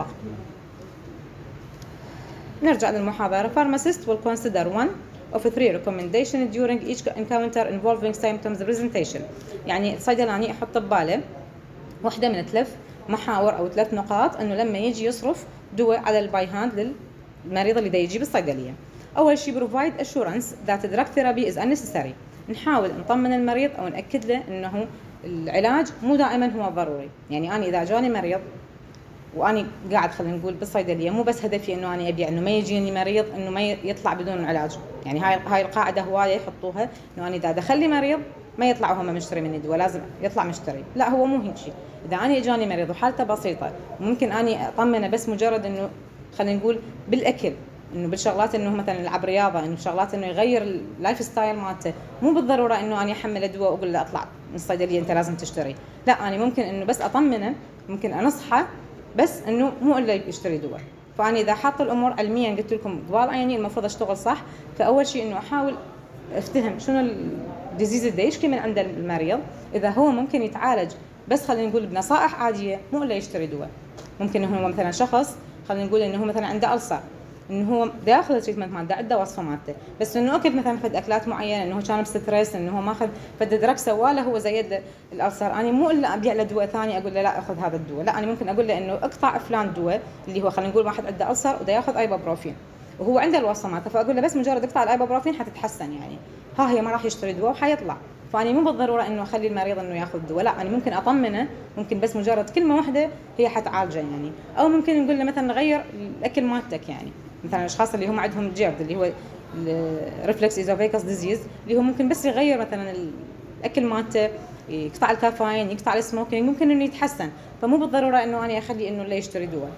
نرجع للمحاضره. Pharmacist will consider one of three recommendations during each encounter involving symptoms presentation. يعني الصيدلاني يحط بباله واحدة من 3 محاور أو 3 نقاط إنه لما يجي يصرف دواء على الباي هاند للمريض اللي دا يجي بالصيدلية. أول شيء provide assurance that drug therapy is unnecessary. نحاول نطمن المريض أو نأكد له إنه العلاج مو دائما هو ضروري. يعني أنا إذا جاني مريض وأني قاعد خلينا نقول بالصيدلية، مو بس هدفي إنه أنا أبيع، إنه ما يجيني مريض إنه ما يطلع بدون علاج. يعني هاي القاعدة هواية يحطوها، إنه أنا إذا دخل لي مريض ما يطلع وهو مشتري مني دواء، لازم يطلع مشتري. لا هو مو هيك شيء. إذا أنا إجاني مريض وحالته بسيطة ممكن أني أطمنه بس مجرد إنه خلينا نقول بالأكل، إنه بالشغلات إنه مثلا يلعب رياضة، إنه شغلات إنه يغير اللايف ستايل مالته، مو بالضرورة إنه أنا أحمله دواء وأقول له أطلع من الصيدلية أنت لازم تشتري. لا أنا ممكن إنه بس أطمنه، ممكن أنصحه بس إنه مو إلا يشتري دواء. فأنا إذا حاط الأمور علميا قلت لكم قبال عيني المفروض أشتغل صح. فأول شيء إنه أحاول أفتهم شنو الديزيز اللي يشكي من عند المريض، إذا هو ممكن يتعالج بس خلينا نقول بنصائح عادية مو إلا يشتري دواء. ممكن إنه هو مثلا شخص خلينا نقول إنه هو مثلا عنده ألسر، إنه هو داخل التريتمنت مالته عنده وصفة مالته، بس إنه أكل مثلا فد أكلات معينة، إنه هو كان بستريس، إنه هو ماخذ فد دراك سواله هو زيد الألسر، أنا مو إلا أبيع له دواء ثاني أقول له لا أخذ هذا الدواء. لا أنا ممكن أقول له إنه اقطع فلان دواء اللي هو خلينا نقول واحد عنده ألسر وده ياخذ ايبوبروفين وهو عنده الوصفة مالته، فأقول له بس مجرد اقطع الايبوبروفين حتتحسن، يعني ها هي ما راح يشتري دواء وحيطلع. فأنا مو بالضرورة إنه أخلي المريض إنه ياخذ دواء، لا أنا ممكن أطمنه، ممكن بس مجرد كلمة واحدة هي حتعالجه يعني. أو ممكن نقول له مثلا غير الأكل مالتك، يعني مثلا الأشخاص اللي هم عندهم جيرد اللي هو ريفلكس إيزوفيكس ديزيز، اللي هو ممكن بس يغير مثلا الأكل مالته، يقطع الكافيين، يقطع السموكينج، ممكن إنه يتحسن. فمو بالضرورة إنه أنا أخلي إنه لا يشتري دواء.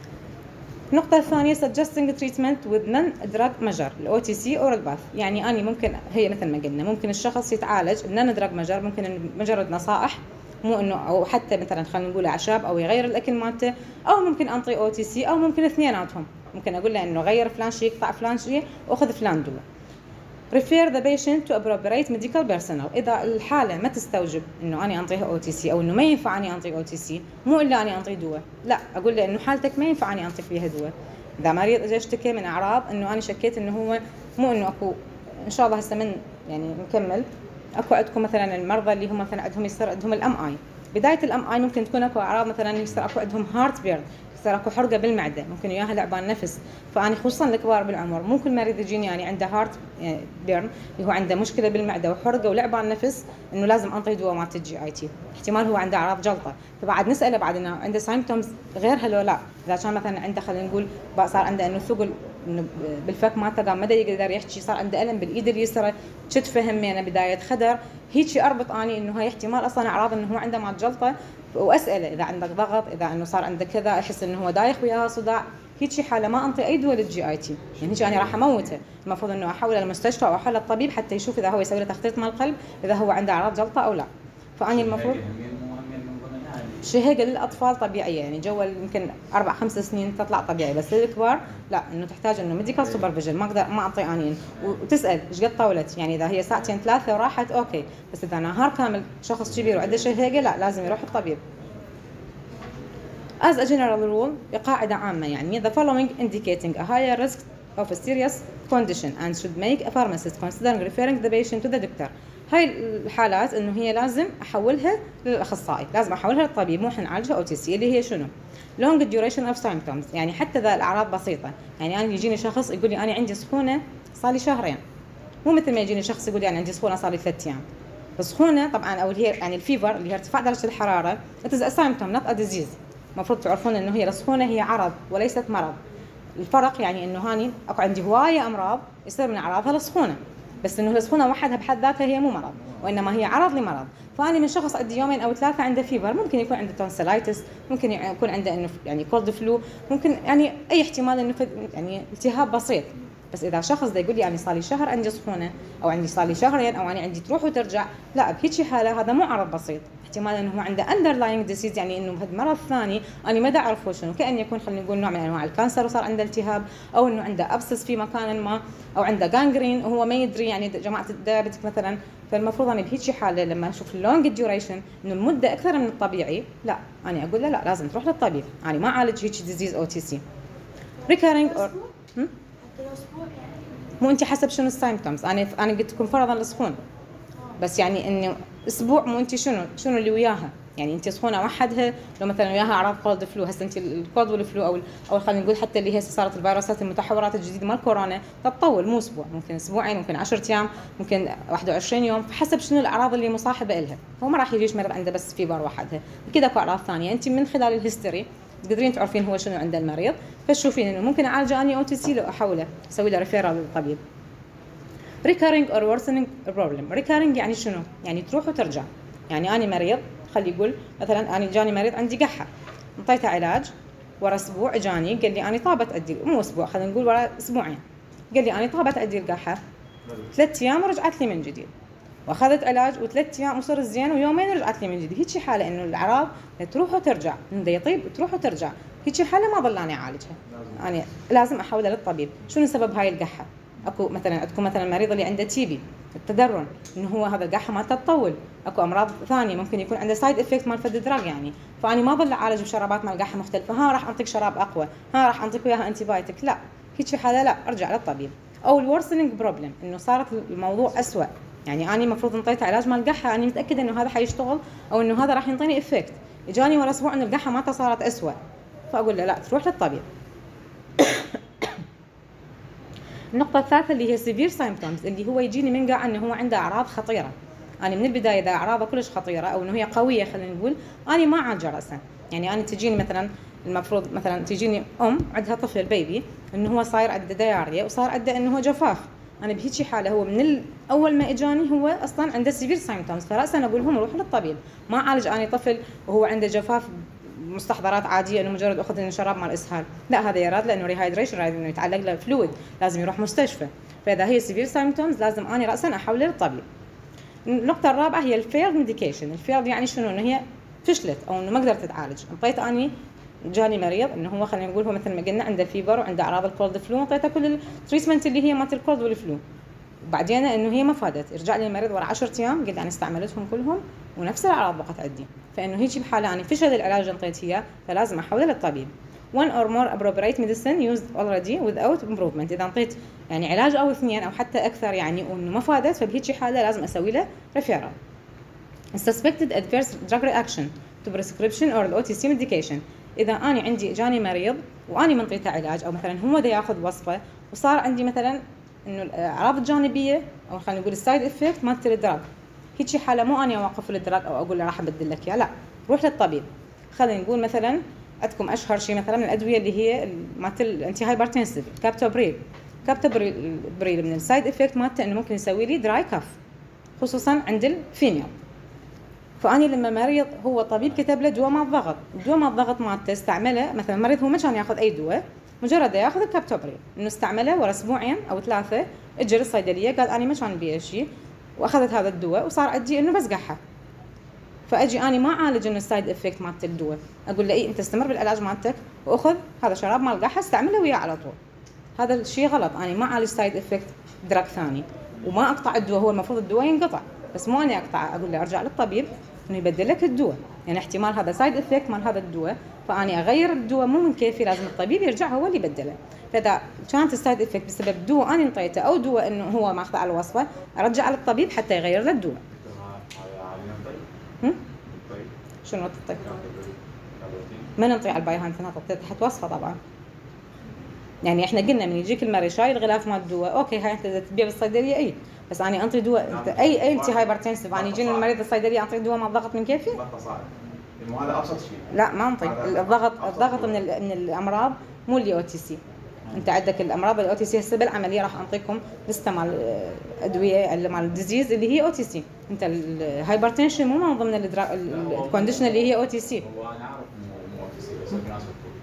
النقطة الثانية suggesting treatment with non-drug measure OTC oral bath. يعني أنا ممكن هي مثل ما قلنا ممكن الشخص يتعالج non-drug measure، ممكن مجرد نصائح، مو إنه أو حتى مثلا خلينا نقول أعشاب أو يغير الأكل مالته، أو ممكن أنطي OTC، أو ممكن اثنيناتهم. ممكن أقول له إنه غير فلان شيء، يقطع فلان شيء، وأخذ فلان دواء. refer the patient to appropriate medical personnel. إذا الحالة ما تستوجب إنه أنا أنطيها OTC أو إنه ما ينفع أني أنطي OTC، مو إلا أني أنطي دواء، لا أقول له إنه حالتك ما ينفع أني أنطي فيها دواء. إذا مريض إجا اشتكى من أعراض إنه أنا شكيت إنه هو مو إنه أكو إن شاء الله هسه من يعني نكمل أكو عندكم مثلا المرضى اللي هم مثلا عندهم يصير عندهم الMI. بداية الMI ممكن تكون أكو أعراض مثلا يصير أكو عندهم heart burn، يصير اكو حرقه بالمعده، ممكن وياها لعبان نفس. فاني خصوصا الكبار بالعمر مو كل مريض يجيني يعني عنده هارت بيرن اللي هو عنده مشكله بالمعده وحرقه ولعبان نفس انه لازم انطي دواء مالت الGIT. احتمال هو عنده اعراض جلطه، فبعد نساله بعد انه عنده سايمبتومز غيرها لو لا. اذا كان مثلا عنده خلينا نقول صار عنده انه ثقل بالفك مالته، قام ما يقدر يحكي، صار عنده الم بالايد اليسرى، كتفه همينه، بدايه خدر، هيك اربط اني انه هاي احتمال اصلا اعراض انه هو عنده مال جلطه. واساله اذا عندك ضغط، اذا انه صار عنده كذا، احس انه هو دايخ وياها صداع، هيك حاله ما انطي اي دواء للGIT، يعني هيك انا راح اموته. المفروض انه احوله للمستشفى او احوله للطبيب حتى يشوف اذا هو يسوي له تخطيط مال القلب، اذا هو عنده اعراض جلطه او لا. فاني المفروض شهيقه للاطفال طبيعيه، يعني جوا يمكن 4-5 سنين تطلع طبيعي، بس للكبار لا، انه تحتاج انه ميديكال سوبرفيجن. ما اقدر ما اعطي انين، وتسال ايش قد طولت، يعني اذا هي ساعتين 3 وراحت اوكي، بس اذا نهار كامل شخص كبير وعنده شهيقه لا، لازم يروح الطبيب. As a general rule، بقاعدة عامة يعني the following indicating a higher risk of a serious condition and should make a pharmacist considering referring the patient to the doctor. هاي الحالات انه هي لازم احولها للاخصائي، لازم احولها للطبيب، مو حنعالجها OTC اللي هي شنو؟ long duration of symptoms، يعني حتى اذا الاعراض بسيطه، يعني انا يجيني شخص يقول لي انا عندي سخونه صار لي شهرين، مو مثل ما يجيني شخص يقول لي انا عندي سخونه صار لي 3 ايام. السخونه طبعا او اللي هي يعني الفيفر اللي هي ارتفاع درجه الحراره it is a symptom not a disease. المفروض تعرفون انه هي السخونه هي عرض وليست مرض. الفرق يعني انه هاني اكو عندي هوايه امراض يصير من اعراضها السخونه، بس انه السخونه وحدها بحد ذاتها هي مو مرض، وانما هي عرض لمرض. فاني من شخص عندي يومين او 3 عنده فيفر، ممكن يكون عنده تونسيلايتس، ممكن يكون عنده انه يعني كولد فلو، ممكن يعني اي احتمال انه يعني التهاب بسيط. بس اذا شخص ده يقول لي يعني صار لي شهر عندي سخونه، او عندي صار لي شهرين، او انا عندي تروح وترجع، لا بهيك حاله هذا مو عرض بسيط، احتمال انه هو عنده underlying disease، يعني انه هذا مرض ثاني انا ما اعرف هو شنو، كأن يكون خلينا نقول نوع من انواع الكانسر وصار عنده التهاب، او انه عنده ابسس في مكان ما، او عنده جانجرين وهو ما يدري، يعني جماعه الدايابيتك مثلا. فالمفروض انا بهيك حاله لما اشوف اللونج ديوريشن انه المده اكثر من الطبيعي، لا انا اقول له لا لازم تروح للطبيب، انا ما اعالج هيك ديزيز OTC. ريكارينج اور مو انت حسب شنو السايمبتومز، انا قلت لكم فرضا السخون، بس يعني انه اسبوع مو انت شنو اللي وياها، يعني انت سخونه وحدها، لو مثلا وياها اعراض كولد فلو، هسه انت الكولد والفلو او خلينا نقول حتى اللي هي صارت الفيروسات المتحورات الجديده مال كورونا تطول، مو اسبوع، ممكن اسبوعين، ممكن 10 ايام، ممكن 21 يوم، فحسب شنو الاعراض اللي مصاحبه لها. هو ما راح يجيش مرض عنده بس فيبر وحدها، اكيد اكو اعراض ثانيه انت من خلال الهيستوري تقدرين تعرفين هو شنو عند المريض، فتشوفين انه ممكن اعالجه اني OTC لو احوله اسوي له ريفيرال للطبيب. recurring or worsening problem. recurring يعني شنو؟ يعني تروح وترجع. يعني أنا مريض، خلي يقول مثلا أنا جاني مريض عندي قحة، انطيته علاج، ورا أسبوع جاني قال لي أنا طابت أدي، مو أسبوع خلينا نقول ورا أسبوعين، قال لي أنا طابت أدي القحة، 3 أيام ورجعت لي من جديد، واخذت علاج و3 ايام وصار زين ويومين رجعت لي من جديد. هيك حاله انه الاعراض تروح وترجع، من يطيب تروح وترجع، هيك حاله ما ضل انا اعالجها، انا لازم احولها للطبيب. شنو سبب هاي القحه؟ اكو مثلا عندكم مثلا المريض اللي عنده TB التدرن، انه هو هذا القحه ما تطول، اكو امراض ثانيه ممكن يكون عنده سايد افكت مال فد دراج، يعني فاني ما ضل اعالج بشرابات مال قحه مختلفه، ها راح اعطيك شراب اقوى، ها راح اعطيك وياها انتي بايوتيك، لا هيك حاله لا ارجع للطبيب. او الورسنينج بروبلم، انه صارت الموضوع اسوء، يعني انا المفروض انطيت علاج مال القحه، انا متاكده انه هذا حيشتغل او انه هذا راح ينطيني افكت، اجاني ورا اسبوع ان القحه مالته صارت اسوء، فاقول له لا تروح للطبيب. النقطه الثالثه اللي هي سيفير سايمبتومز، اللي هو يجيني من قاع انه هو عنده اعراض خطيره، انا من البدايه اذا اعراضه كلش خطيره او انه هي قويه خلينا نقول، انا ما اعالجها راسا. يعني انا تجيني مثلا، المفروض مثلا تجيني عندها طفل بيبي انه هو صاير عنده دياريا وصار عنده انه هو جفاف، انا بهيك حاله هو من اول ما اجاني هو اصلا عنده سيفير سايمبتومز، فراسا اقول لهم روحوا للطبيب، ما اعالج اني طفل وهو عنده جفاف مستحضرات عاديه انه مجرد اخذ انه شراب مال اسهال، لا هذا يراد لانه ريهايدريشن، راد انه يتعلق له فلويد، لازم يروح مستشفى. فاذا هي سيفير سايمبتومز لازم اني راسا احوله للطبيب. النقطه الرابعه هي الفيلد ميديكيشن. الفيلد يعني شنو؟ انه هي فشلت او انه ما قدرت تتعالج. انطيت اني جاني مريض انه هو خلينا نقول هو مثل ما قلنا عنده فيبر وعنده اعراض الكولد فلو، انطيته كل التريتمنت اللي هي مالت الكولد والفلو، بعدين انه هي ما فادت، يرجع لي المريض ورا 10 ايام قلت انا استعملتهم كلهم ونفس الاعراض بقت عندي، فانه هيك بحاله انا فشل العلاج اللي انطيت اياه، فلازم احوله للطبيب. one or more appropriate medicine used already without improvement، اذا انطيت يعني علاج او 2 او حتى اكثر يعني وانه ما فادت، فبهيك حاله لازم اسوي له ريفيرال. suspected adverse drug reaction to prescription or OTC medication، اذا اني عندي جاني مريض واني منطيته علاج او مثلا هو دا ياخذ وصفه وصار عندي مثلا انه الاعراض الجانبيه او خلينا نقول السايد افكت مالت الدراج، هيك حاله مو اني اوقف الدراج او اقول له راح ابدل لك اياه، لا روح للطبيب. خلينا نقول مثلا عندكم اشهر شيء مثلا من الادويه اللي هي مالت الانتي هايبرتنسيف، كابتوبريل من السايد افكت مالته انه ممكن يسوي لي دراي كف خصوصا عند الفيميل. فاني لما مريض هو طبيب كتب له دواء مال الضغط، الدواء مال الضغط مالته استعمله، مثلا مريض هو ما كان ياخذ اي دواء، مجرد ياخذ الكابتوبريل، انه استعمله ورا اسبوعين او 3 اجى للصيدليه قال انا ما كان بي شيء، واخذت هذا الدواء وصار عندي انه بس قحه، فاجي اني ما اعالج انه السايد افكت مالت الدواء، اقول له اي انت استمر بالعلاج مالتك واخذ هذا شراب مال القحه استعمله وياه على طول. هذا الشيء غلط، انا ما اعالج سايد افكت دراج ثاني وما اقطع الدواء، هو المفروض الدواء ينقطع بس مو اني اقطع، اقول له ارجع للطبيب انه يبدل لك الدواء، يعني احتمال هذا سايد افكت مال هذا الدواء، فاني اغير الدواء مو من كيفي، لازم الطبيب يرجع هو اللي يبدله. فاذا كانت السايد افكت بسبب دواء انا انطيته او دواء انه هو ماخذه على الوصفه، ارجع على الطبيب حتى يغير له الدواء. شنو تطيب؟ ما ننطي على البايهان، انا ططيت تحت وصفه طبعا. يعني احنا قلنا من يجيك المريض شايل الغلاف مال الدواء، اوكي هاي انت تبيع بالصيدليه اي، بس اني انطي دواء انت اي انت هايبرتنسيف، اني يجيني المريض الصيدليه انطي دواء مال الضغط من كيفي؟ هذا ابسط شيء. لا ما انطي الضغط من الامراض مو اللي او تي سي. انت عندك الامراض الاو تي سي هسه بالعمليه راح انطيكم لسته مال ادويه اللي مال الديزيز اللي هي او تي سي. انت الهايبرتنشن مو من ضمن الكونديشن اللي هي او تي سي. هو انا اعرف انه او تي سي بس في ناس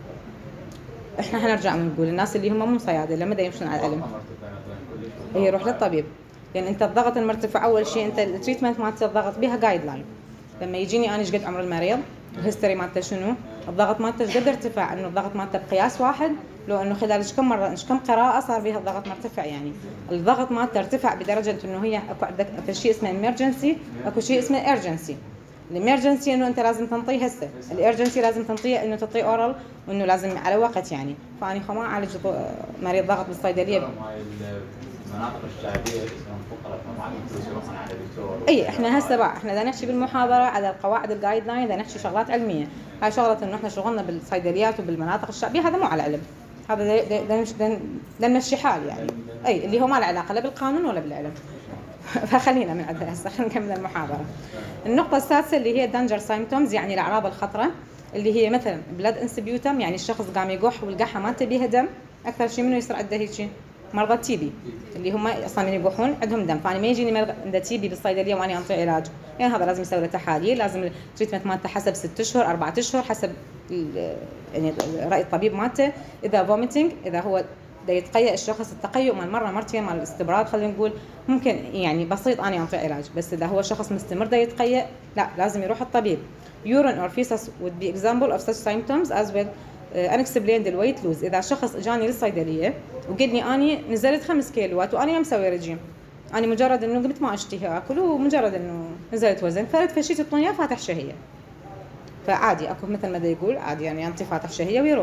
احنا حنرجع ونقول الناس اللي هم مو صيادله ما دا يمشون على العلم يروح للطبيب. لان انت الضغط المرتفع اول شيء انت التريتمنت مالت الضغط بها جايد لاين. لما يجيني انا ايش قد عمر المريض، الهيستوري مالته شنو، الضغط مالته ايش قد ارتفع، انه الضغط مالته بقياس واحد، لو انه خلال ايش كم مره ايش كم قراءه صار بها الضغط مرتفع. يعني الضغط مالته ارتفع بدرجه انه هي اكو عندك شيء اسمه امرجنسي، اكو شيء اسمه ايرجنسي. الامرجنسي انه انت لازم تنطيه هسه، الارجنسي لازم تنطيه انه تعطيه اورال وانه لازم على وقت. يعني فاني ما اعالج مريض ضغط بالصيدليه. المناطق الشعبيه يصيرون فقراء فما عندهم فلوس يروحون على دكتور. اي احنا هسه بقى احنا بدنا نحكي بالمحاضره على القواعد الجايد لاين، بدنا نحكي شغلات علميه. هاي شغله انه احنا شغلنا بالصيدليات وبالمناطق الشعبيه هذا مو على علم، هذا ده نمشي حال يعني. اي اللي هو ما له علاقه لا بالقانون ولا بالعلم. فخلينا من عندها هسه خلينا نكمل المحاضره. النقطه السادسه اللي هي دانجر سايمتومز، يعني الاعراض الخطره اللي هي مثلا بلاد انسبيوتم، يعني الشخص قام يقح والقحه ما تبيها دم. اكثر شيء منه يصير عنده هيك مرضى تي بي اللي هم اصلا من يقحون عندهم دم. فانا ما يجيني مرض عنده تي بي بالصيدليه وانا انطي علاج، يعني هذا لازم يسوي له تحاليل، لازم التريتمنت مالته حسب 6 اشهر 4 اشهر حسب يعني راي الطبيب مالته. اذا فوميتنج، اذا هو دا يتقيأ الشخص التقيؤ مال مره مرتين مال الاستبراد خلينا نقول ممكن يعني بسيط انا انطي علاج، بس اذا هو شخص مستمر دا يتقيأ لا لازم يروح الطبيب. urine or feces would be example of such symptoms as well unexplained weight loss. اذا شخص اجاني للصيدليه وقلني اني نزلت 5 كيلوات وانا ما مسوي رجيم، انا مجرد انه قمت ما اشتهي اكل ومجرد انه نزلت وزن، فرد فشيت الطنيه فاتح شهيه، فعادي اكو مثل ما دا يقول عادي يعني انت فاتح شهيه ويروح.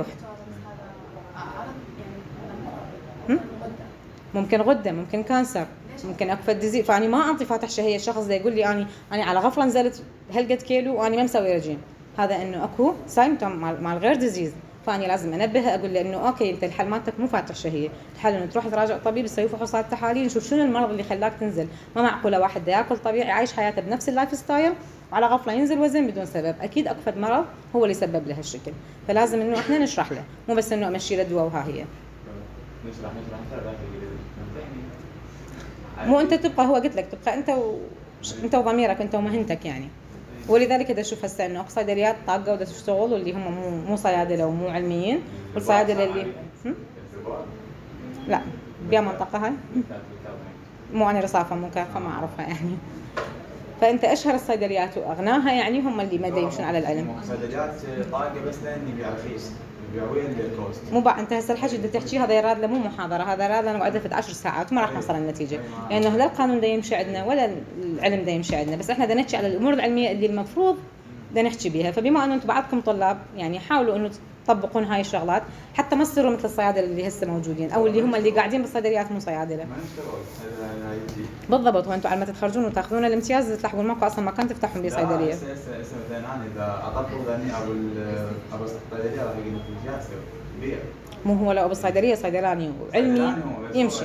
ممكن غده، ممكن كانسر، ممكن اكو ديزيز. فاني ما انطي فاتح شهيه الشخص دا يقول لي اني على غفله نزلت هالقد كيلو وانا ما مسوي رجيم، هذا انه اكو سايمتوم مال غير ديزيز. فاني لازم انبهه اقول له انه اوكي انت الحل مالتك مو فاتح شهيه، الحل انه تروح تراجع طبيب يسوي فحوصات تحاليل نشوف شنو المرض اللي خلاك تنزل. ما معقوله واحد دا ياكل طبيعي عايش حياته بنفس اللايف ستايل وعلى غفله ينزل وزن بدون سبب، اكيد اكو فد مرض هو اللي سبب له هالشكل. فلازم انه احنا نشرح له، مو بس انه امشي له دواء وها هي. نشرح مو انت تبقى، هو قلت لك تبقى انت وضميرك انت ومهنتك يعني. ولذلك اذا شوف هسه انه صيدليات طاقه ودا تشتغل واللي هم مو صيادله ومو علميين، والصيادله اللي لا بيا منطقه هاي مو انا رصافه مو كافه ما اعرفها يعني. فانت اشهر الصيدليات واغناها يعني هم اللي ما يمشون على العلم. صيدليات طاقه بس لان يبيع رخيص، يبيع وين الكوست. مو بقى انت هسه الحكي اللي تحكيه هذا يراد له مو محاضره، هذا يراد له نقعد في 10 ساعات وما راح نوصل للنتيجه، لانه لا القانون دا يمشي عندنا ولا العلم دا يمشي عندنا، بس احنا بدنا نحكي على الامور العلميه اللي المفروض بدنا نحكي بيها. فبما انه انتم بعضكم طلاب يعني حاولوا انه تطبقون هاي الشغلات حتى ما تصيروا مثل الصيادله اللي هسه موجودين او اللي هم اللي قاعدين بالصيدليات مو صيادله. بالضبط، وانتم على ما تتخرجون وتاخذون الامتياز تلحقون ماكو اصلا مكان تفتحون به صيدليه. انا اذا اطبق ذني ابو الصيدليه راح يجيني امتياز بيع. مو هو لو بالصيدليه صيدلاني وعلمي يمشي.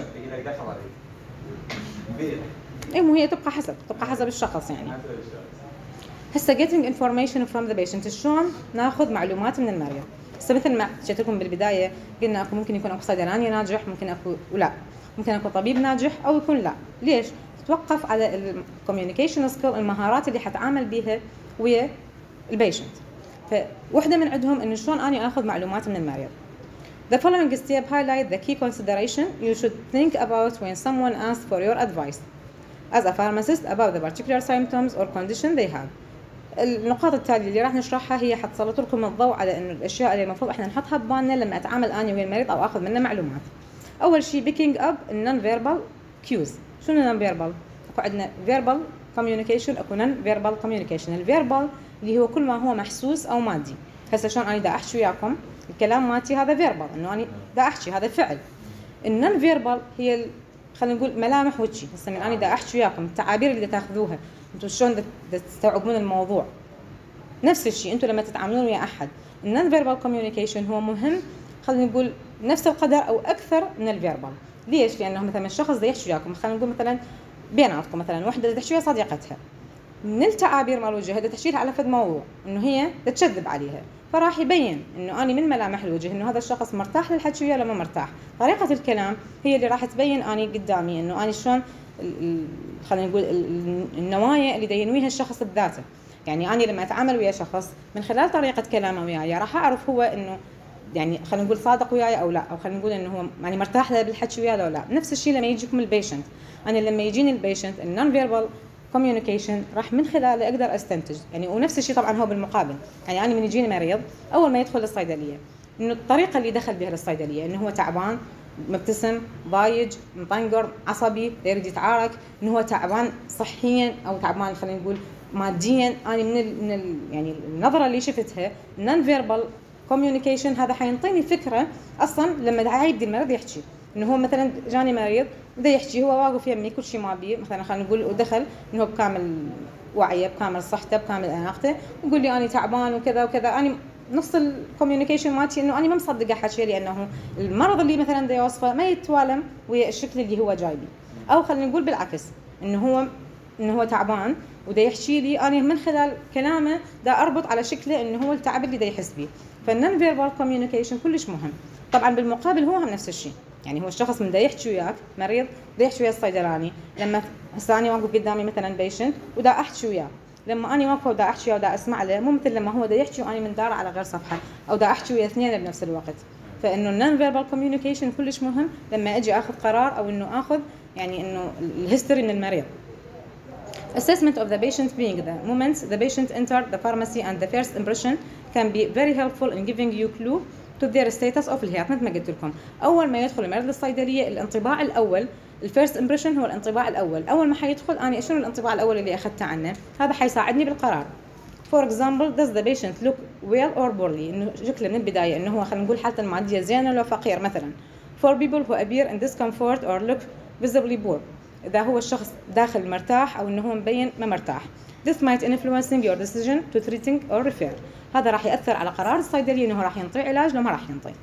اي مو هي تبقى حسب الشخص يعني. هسه getting information from the patient، شلون ناخذ معلومات من المريض. هسه مثل ما حكيت لكم بالبدايه قلنا اكو ممكن يكون اكو صيدلاني ناجح، ممكن اكو ولا، ممكن اكو طبيب ناجح او يكون لا. ليش؟ تتوقف على الكوميونيكيشن سكيل، المهارات اللي حتعامل بيها ويا البيشنت. فوحده من عندهم انه شلون اني اخذ معلومات من المريض. The following step highlight the key consideration you should think about when someone asks for your advice as a pharmacist about the particular symptoms or condition they have. النقاط التالية اللي راح نشرحها هي حتسلط لكم الضوء على انه الاشياء اللي المفروض احنا نحطها ببالنا لما اتعامل انا ويا المريض او اخذ منه معلومات. اول شيء picking up non verbal cues. شنو non verbal؟ اكو عندنا verbal communication اكو non verbal communication. الverbal اللي هو كل ما هو محسوس او مادي، هسه شلون انا دا احكي وياكم الكلام مالتي هذا فيربال، انه انا دا احكي هذا فعل. النون فيربال هي خلينا نقول ملامح وجهي. هسه من انا دا احكي وياكم التعابير اللي دا تاخذوها انتم شلون دا تستوعبون الموضوع. نفس الشيء انتم لما تتعاملون ويا احد، النون فيربال كوميونيكيشن هو مهم خلينا نقول نفس القدر او اكثر من الفيربال. ليش؟ لانه مثلا الشخص دا يحكي وياكم، خلينا نقول مثلا بيناتكم مثلا وحده دا تحكي ويا صديقتها، من التعابير مال وجهها دا تحكي لها على فد موضوع انه هي دا تكذب عليها، فراح يبين انه اني من ملامح الوجه انه هذا الشخص مرتاح للحكي وياه ولا ما مرتاح. طريقه الكلام هي اللي راح تبين اني قدامي انه اني شلون خلينا نقول النوايا اللي دا ينويها الشخص بذاته. يعني اني لما اتعامل ويا شخص من خلال طريقه كلامه وياي راح اعرف هو انه يعني خلينا نقول صادق وياي او لا، او خلينا نقول انه هو يعني مرتاح له بالحكي وياه لو لا. نفس الشيء لما يجيكم البيشنت، انا لما يجيني البيشنت النون فيربال كوميونيكيشن راح من خلاله اقدر استنتج يعني. ونفس الشيء طبعا هو بالمقابل، يعني انا من يجيني مريض اول ما يدخل الصيدليه انه الطريقه اللي دخل بها للصيدليه انه هو تعبان، مبتسم، ضايج، مطنقر، عصبي، يريد يتعارك، انه هو تعبان صحيا او تعبان خلينا نقول ماديا. انا من يعني النظره اللي شفتها نون فيربال كوميونيكيشن هذا حينطيني فكره اصلا لما يبدي المريض يحكي انه هو مثلا جاني مريض بدا يحكي، هو واقف يمي كل شيء ما بيه مثلا خلينا نقول، ودخل انه هو بكامل وعيه بكامل صحته بكامل اناقته، يقول لي انا تعبان وكذا وكذا. انا نص الكوميونيكيشن مالتي انه انا ما مصدقه حكي لي انه المرض اللي مثلا دا يوصفه ما يتوالم ويا الشكل اللي هو جايبي، او خلينا نقول بالعكس انه هو تعبان ودا يحكي لي انا من خلال كلامه دا اربط على شكله انه هو التعب اللي دا يحس به. فالنون فيربال كوميونيكيشن كلش مهم. طبعا بالمقابل هو هم نفس الشيء، يعني هو الشخص من دا يحكي وياك مريض دا يحكي ويا الصيدلاني، لما هسه اني واقف قدامي مثلا بيشنت ودا احكي وياه، لما اني واقفه ودا احكي وياه ودا اسمع له، مو مثل لما هو دا يحكي واني من داره على غير صفحه او دا احكي ويا اثنين بنفس الوقت. فانه النون فيربال كوميونيكيشن كلش مهم لما اجي اخذ قرار او انه اخذ يعني انه الهيستوري من المريض. Assessment of the patient being the moment the patient entered the pharmacy and the first impression can be very helpful in giving you clue to their status of الهيئة. مثل ما قلت لكم أول ما يدخل المريض للصيدلية الانطباع الأول الفيرست امبريشن هو الانطباع الأول. أول ما حيدخل أنا شنو الانطباع الأول اللي أخذته عنه، هذا حيساعدني بالقرار. For example does the patient look well or poorly، إنه شكله من البداية إنه هو خلينا نقول حالته المادية زينة ولا فقير مثلا. For people who appear in discomfort or look visibly poor، إذا هو الشخص داخل مرتاح أو إنه هو مبين ما مرتاح. This might influencing your decision to treating or refer، هذا راح يأثر على قرار الصيدلية إنه راح ينطي علاج لو ما راح ينطي.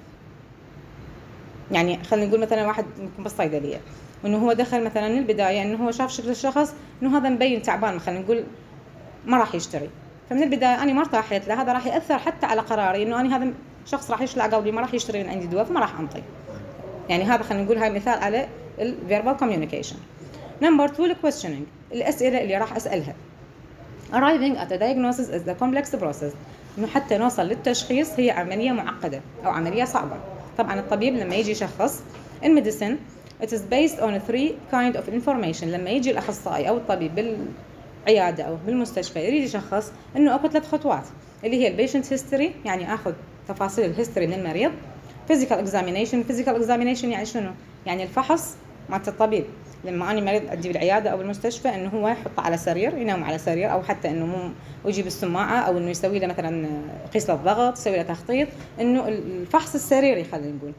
يعني خلينا نقول مثلا واحد يكون بالصيدلية وإنه هو دخل مثلا من البداية إنه هو شاف شكل الشخص إنه هذا مبين تعبان، خلينا نقول ما راح يشتري، فمن البداية أنا ما ارتاحت له، هذا راح يأثر حتى على قراري إنه أنا هذا شخص راح يشلع قولي ما راح يشتري من عندي دواء فما راح أنطي. يعني هذا خلينا نقول هاي مثال على الفيربال كوميونيكيشن. نمبر 2 questioning، الأسئلة اللي راح أسألها. Arriving at a diagnosis is a complex process، إنه حتى نوصل للتشخيص هي عملية معقدة أو عملية صعبة. طبعا الطبيب لما يجي يشخص in medicine it is based on 3 kind of information. لما يجي الأخصائي أو الطبيب بالعيادة أو بالمستشفى يريد يشخص إنه أكو 3 خطوات اللي هي البيشنت هيستوري، يعني أخذ تفاصيل الهيستوري من المريض. physical examination يعني شنو؟ يعني الفحص مع الطبيب لما أنا مريض أجي بالعيادة أو بالمستشفى إنه هو يحط على سرير ينام على سرير، أو حتى إنه مو ويجيب السماعة أو إنه يسوي له مثلا يقيس له الضغط، يسوي له تخطيط، إنه الفحص السريري خلينا نقول.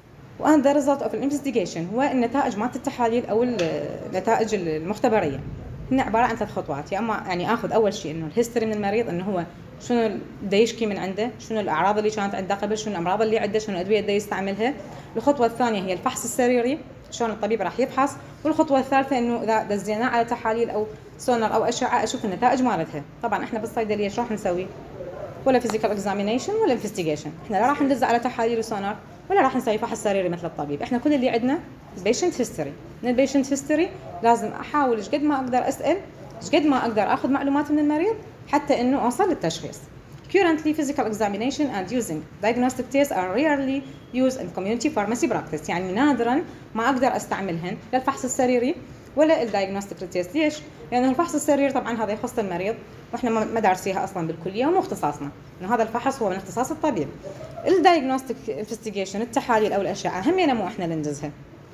وأن the result of an investigation هو النتائج مالت التحاليل أو النتائج المختبرية. هن عبارة عن 3 خطوات، يا أما يعني آخذ أول شيء إنه الهيستوري من المريض، إنه هو شنو دا يشكي من عنده، شنو الأعراض اللي كانت عنده قبل، شنو الأمراض اللي عنده، شنو الأدوية دا يستعملها. الخطوة الثانية هي الفحص السريري، شلون الطبيب راح يفحص. والخطوة الثالثة إنه إذا دزيناه على تحاليل أو سونار أو أشعة أشوف النتائج مالتها. طبعا إحنا بالصيدلية شو راح نسوي؟ ولا physical examination ولا investigation، إحنا لا راح ندز على تحاليل وسونار ولا راح نسوي فحص سريري مثل الطبيب. إحنا كل اللي عندنا patient history. من patient history لازم أحاول إيش قد ما أقدر أسأل، إيش قد ما أقدر أخذ معلومات من المريض حتى إنه أوصل للتشخيص. Currently physical examination and using diagnostic tests are rarely used in community pharmacy practice، يعني نادرا ما أقدر أستعملهن للفحص السريري ولا الدايجنوستيك تيست. ليش؟ لأنه الفحص السريري طبعا هذا يخص المريض وإحنا ما دارسيها أصلا بالكلية ومو اختصاصنا، إنه هذا الفحص هو من اختصاص الطبيب. الدايجنوستيك انفستيجيشن التحاليل أو الأشعة همينة مو إحنا اللي ندزها،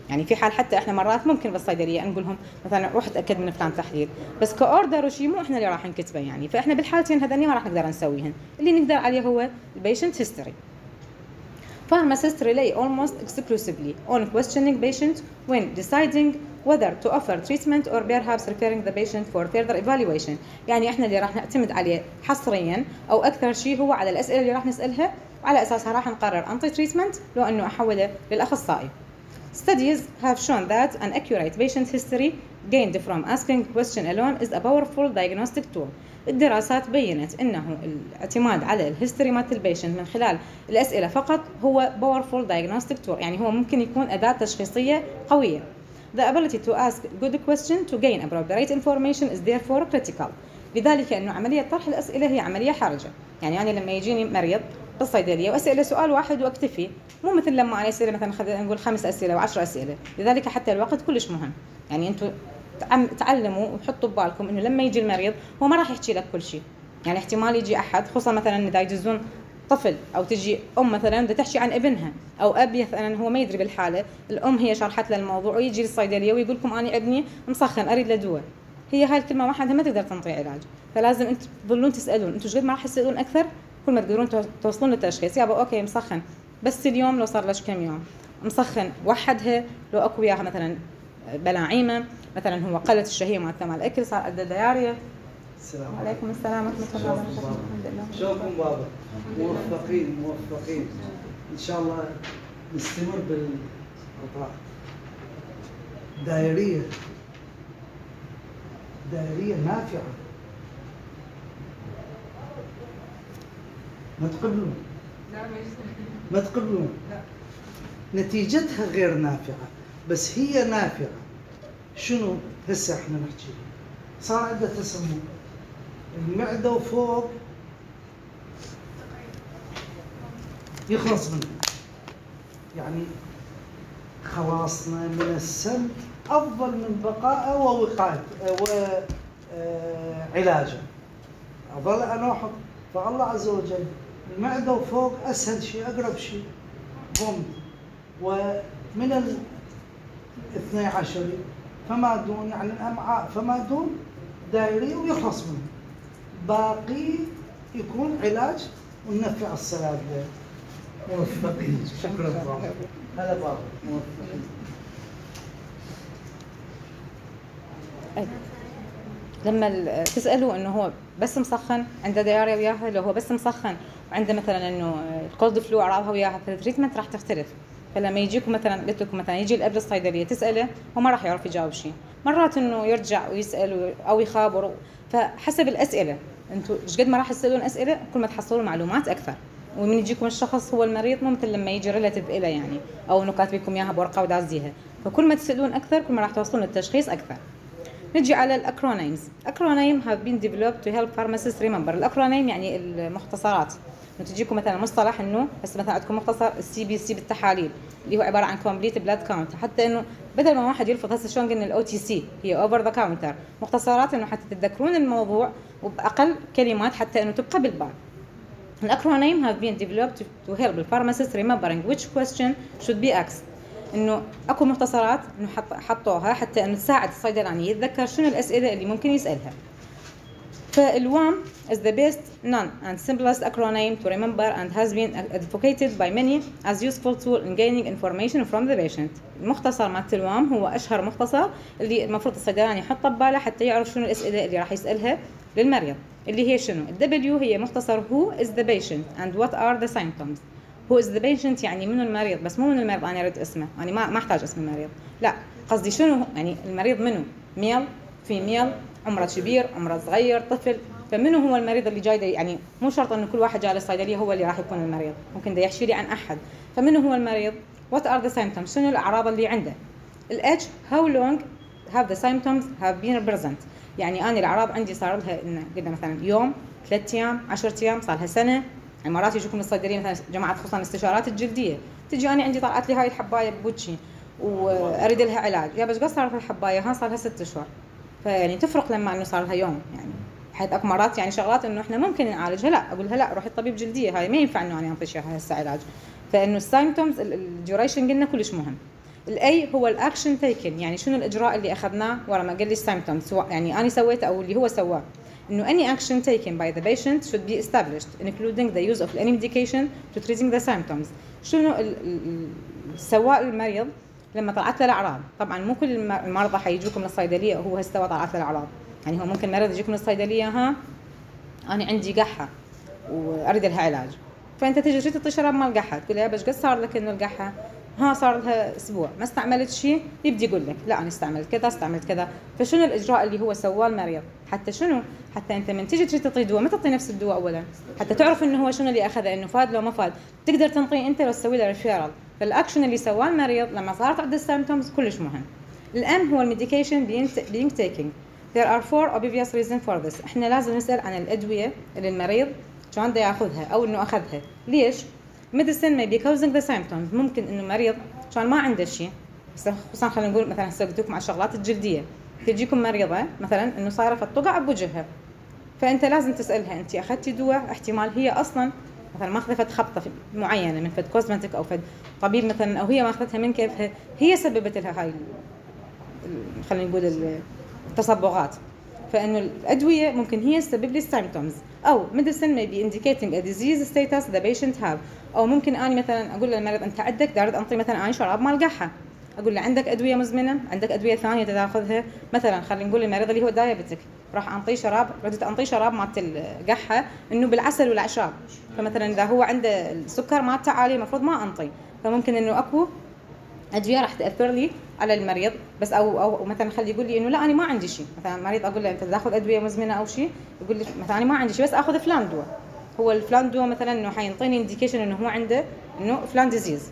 يعني في حال حتى احنا مرات ممكن بالصيدليه نقول لهم مثلا روح اتاكد من فلان تحليل، بس كاوردر وشي مو احنا اللي راح نكتبه يعني. فاحنا بالحالتين هذني ما راح نقدر نسويهن، اللي نقدر عليه هو البيشنت هيستوري. Pharmacists rely almost exclusively on questioning patient when deciding whether to offer treatment or perhaps referring the patient for further evaluation. يعني احنا اللي راح نعتمد عليه حصريا او اكثر شيء هو على الاسئله اللي راح نسالها، وعلى اساسها راح نقرر انطي تريتمنت لو انه احوله للاخصائي. Studies have shown that an accurate patient history gained from asking question alone is a powerful diagnostic tool. الدراسات بينت انه الاعتماد على الهيستوري مالت البيشنت من خلال الاسئله فقط هو powerful diagnostic tool، يعني هو ممكن يكون اداه تشخيصيه قويه. The ability to ask good question to gain appropriate information is therefore critical. لذلك انه عمليه طرح الاسئله هي عمليه حرجه. يعني انا لما يجيني مريض بالصيدليه واساله سؤال واحد واكتفي، مو مثل لما انا اسئله مثلا خلينا نقول 5 اسئله و10 اسئله. لذلك حتى الوقت كلش مهم. يعني انتم تعلموا وحطوا ببالكم انه لما يجي المريض هو ما راح يحكي لك كل شيء. يعني احتمال يجي احد، خصوصا مثلا اذا يجزون طفل او تجي ام مثلا بدها تحكي عن ابنها، او اب مثلا هو ما يدري بالحاله، الام هي شرحت له الموضوع ويجي للصيدليه ويقول لكم انا ابني مسخن اريد له دواء. هي هاي الكلمه وحدها ما تقدر تنطي علاج، فلازم انتم تظلون تسالون. انتم قد ما راح تسالون اكثر كل ما تقدرون توصلون للتشخيص. يابا اوكي مسخن، بس اليوم لو صار لك كم يوم مسخن وحدها، لو اكو وياها مثلا بلاعيمه، مثلا هو قلت الشهيه مالته مال الاكل، صار عنده دياريا. السلام عليكم السلام ورحمه الله وبركاته. الحمد لله. شلونكم بابا؟ موفقين ان شاء الله نستمر بالعطاء. دائريه نافعه، ما تقبلون نتيجتها غير نافعه، بس هي نافعه. شنو هسه احنا نحكي؟ صار عنده تسمم المعده وفوق يخلص منه، يعني خلاصنا من السم افضل من بقائه ووقايته وعلاجه. اظل انا احط فالله عز وجل المعده وفوق اسهل شيء، اقرب شيء ضمن، ومن 12 فما دون، يعني الامعاء فما دون دائري ويخلص منه، باقي يكون علاج وننفع الصلاه. موفقين. شكرا بابا. هلا بابا. موفقين. لما تسالوا انه هو بس مسخن عنده دياريا وياها، لو هو بس مسخن وعنده مثلا انه الكولد فلو اعراضها وياها، فالتريتمنت راح تختلف. فلما يجيكم مثلا قلت لكم مثلا يجي الاب للصيدليه تساله هو ما راح يعرف يجاوب شيء، مرات انه يرجع ويسال او يخابر. فحسب الاسئله انتم ايش قد ما راح تسالون اسئله كل ما تحصلون معلومات اكثر. ومن يجيكم الشخص هو المريض مو مثل لما يجي ريلاتيف له يعني، او انه كاتبيكم اياها بورقه ودازيها. فكل ما تسالون اكثر كل ما راح توصلون للتشخيص اكثر. نجي على الاكرونيمز. acronym have been developed to help pharmacists remember. الاكرونيم يعني المختصرات. انه تجيكم مثلا مصطلح انه هسه مثلا عندكم مختصر السي بي سي بالتحاليل اللي هو عباره عن كومبليت بلاد كاونت، حتى انه بدل ما واحد يلفظ هسه شلون قلنا الاو تي سي هي اوفر ذا كاونتر، مختصرات انه حتى تتذكرون الموضوع وباقل كلمات حتى انه تبقى بالبال. الاكرونيم have been developed to help the pharmacist remembering which question should be asked. انه اكو مختصرات انه حطوها حتى انه تساعد الصيدلاني يتذكر شنو الاسئله اللي ممكن يسالها. فالوام is the best known and simplest acronym to remember and has been advocated by many as useful tool in gaining information from the patient. المختصر مالت الوام هو اشهر مختصر اللي المفروض الصيدلاني يحطه بباله حتى يعرف شنو الاسئله اللي راح يسالها للمريض، اللي هي شنو؟ الدبليو هي مختصر who is the patient and what are the symptoms. who is the patient يعني منو المريض، بس مو من المريض انا اريد اسمه، يعني ما احتاج اسم المريض، لا قصدي شنو يعني المريض منو، ميل فيميل، عمره كبير عمره صغير طفل. فمنو هو المريض اللي جاي، يعني مو شرط انه كل واحد جاي للصيدليه هو اللي راح يكون المريض، ممكن ده يحكي لي عن احد. فمنو هو المريض، what are the symptoms، شنو الاعراض اللي عنده. الاتش how long have the symptoms have been present، يعني انا الاعراض عندي صار لها قلنا مثلا يوم 3 ايام 10 ايام صار لها سنه. يعني مرات يجوكم الصيدليه مثلا جماعه خصوصا الاستشارات الجلديه، تجي انا عندي طلعت لي هاي الحبايه بوجهي واريد لها علاج، يا بس قد صارت الحبايه ها صار لها 6 اشهر. فيعني تفرق لما انه صار لها يوم، يعني حيث اكو مرات يعني شغلات انه احنا ممكن نعالجها، لا اقول لها لا روحي الطبيب جلديه، هاي ما ينفع انه انا انطيش اياها هسه علاج. فانه السايمتومز الديوريشن قلنا كلش مهم. الاي هو الاكشن تيكن، يعني شنو الاجراء اللي اخذناه ورا ما قال لي السيمبتومز، سواء يعني انا سويته او اللي هو سواه. انه any action taken by the patient should be established including the use of any medication to treating the symptoms. شنو سواه المريض لما طلعت له الاعراض؟ طبعا مو كل المرضى حيجوكم للصيدليه وهو هسه طلعت له الاعراض، يعني هو ممكن مريض يجيكم للصيدليه ها انا عندي قحه واريد لها علاج، فانت تيجي تعطي شراب مال قحه، تقول له بس قد صار لك انه القحه؟ ها صار لها اسبوع ما استعملت شيء، يبدي يقول لك لا انا استعملت كذا استعملت كذا. فشنو الاجراء اللي هو سواه المريض؟ حتى شنو؟ حتى انت من تيجي تعطي دواء ما تعطي نفس الدواء اولا، حتى تعرف انه هو شنو اللي اخذه، انه فاد لو ما فاد، تقدر تنطيه انت لو تسوي له ريفيرال. فالاكشن اللي سواه المريض لما صارت عنده السيمبتومز كلش مهم. الام هو الميديكيشن being taken. There are 4 obvious reasons for this. احنا لازم نسال عن الادويه اللي المريض شلون بده ياخذها او انه اخذها ليش. medicine may be causing the symptoms. ممكن انه مريض كان ما عنده شيء، خصوصا خلينا نقول مثلا هسه قلت لكم على الشغلات الجلديه، تجيكم مريضه مثلا انه صايره فطقع بوجهها، فانت لازم تسالها انت اخذتي دواء؟ احتمال هي اصلا مثلا ماخذه فد خبطه معينه من فد كوزمتيك او فد طبيب مثلا، او هي ماخذتها من كيفها هي سببت لها هاي خلينا نقول التصبغات. فانه الادويه ممكن هي تسبب لي السيمبتومز. او medicine may be indicating a disease status the patient have. او ممكن اني مثلا اقول للمريض انت عندك دارد انطي مثلا اني شراب مال قحه، اقول له عندك ادويه مزمنه، عندك ادويه ثانيه تاخذها، مثلا خلينا نقول المريض اللي هو دايابيتك راح انطيه شراب، ردت انطيه شراب مالت القحه انه بالعسل والاعشاب، فمثلا اذا هو عنده السكر مالته عالي المفروض ما انطي، فممكن انه اكو ادويه راح تاثر لي على المريض. بس او مثلا خلي يقول لي انه لا انا ما عندي شيء، مثلا مريض اقول له انت تاخذ ادويه مزمنه او شيء، يقول لي مثلا انا ما عندي شيء بس اخذ فلان دواء، هو الفلان دواء مثلا انه حينطيني انديكيشن انه هو عنده انه فلان ديزيز.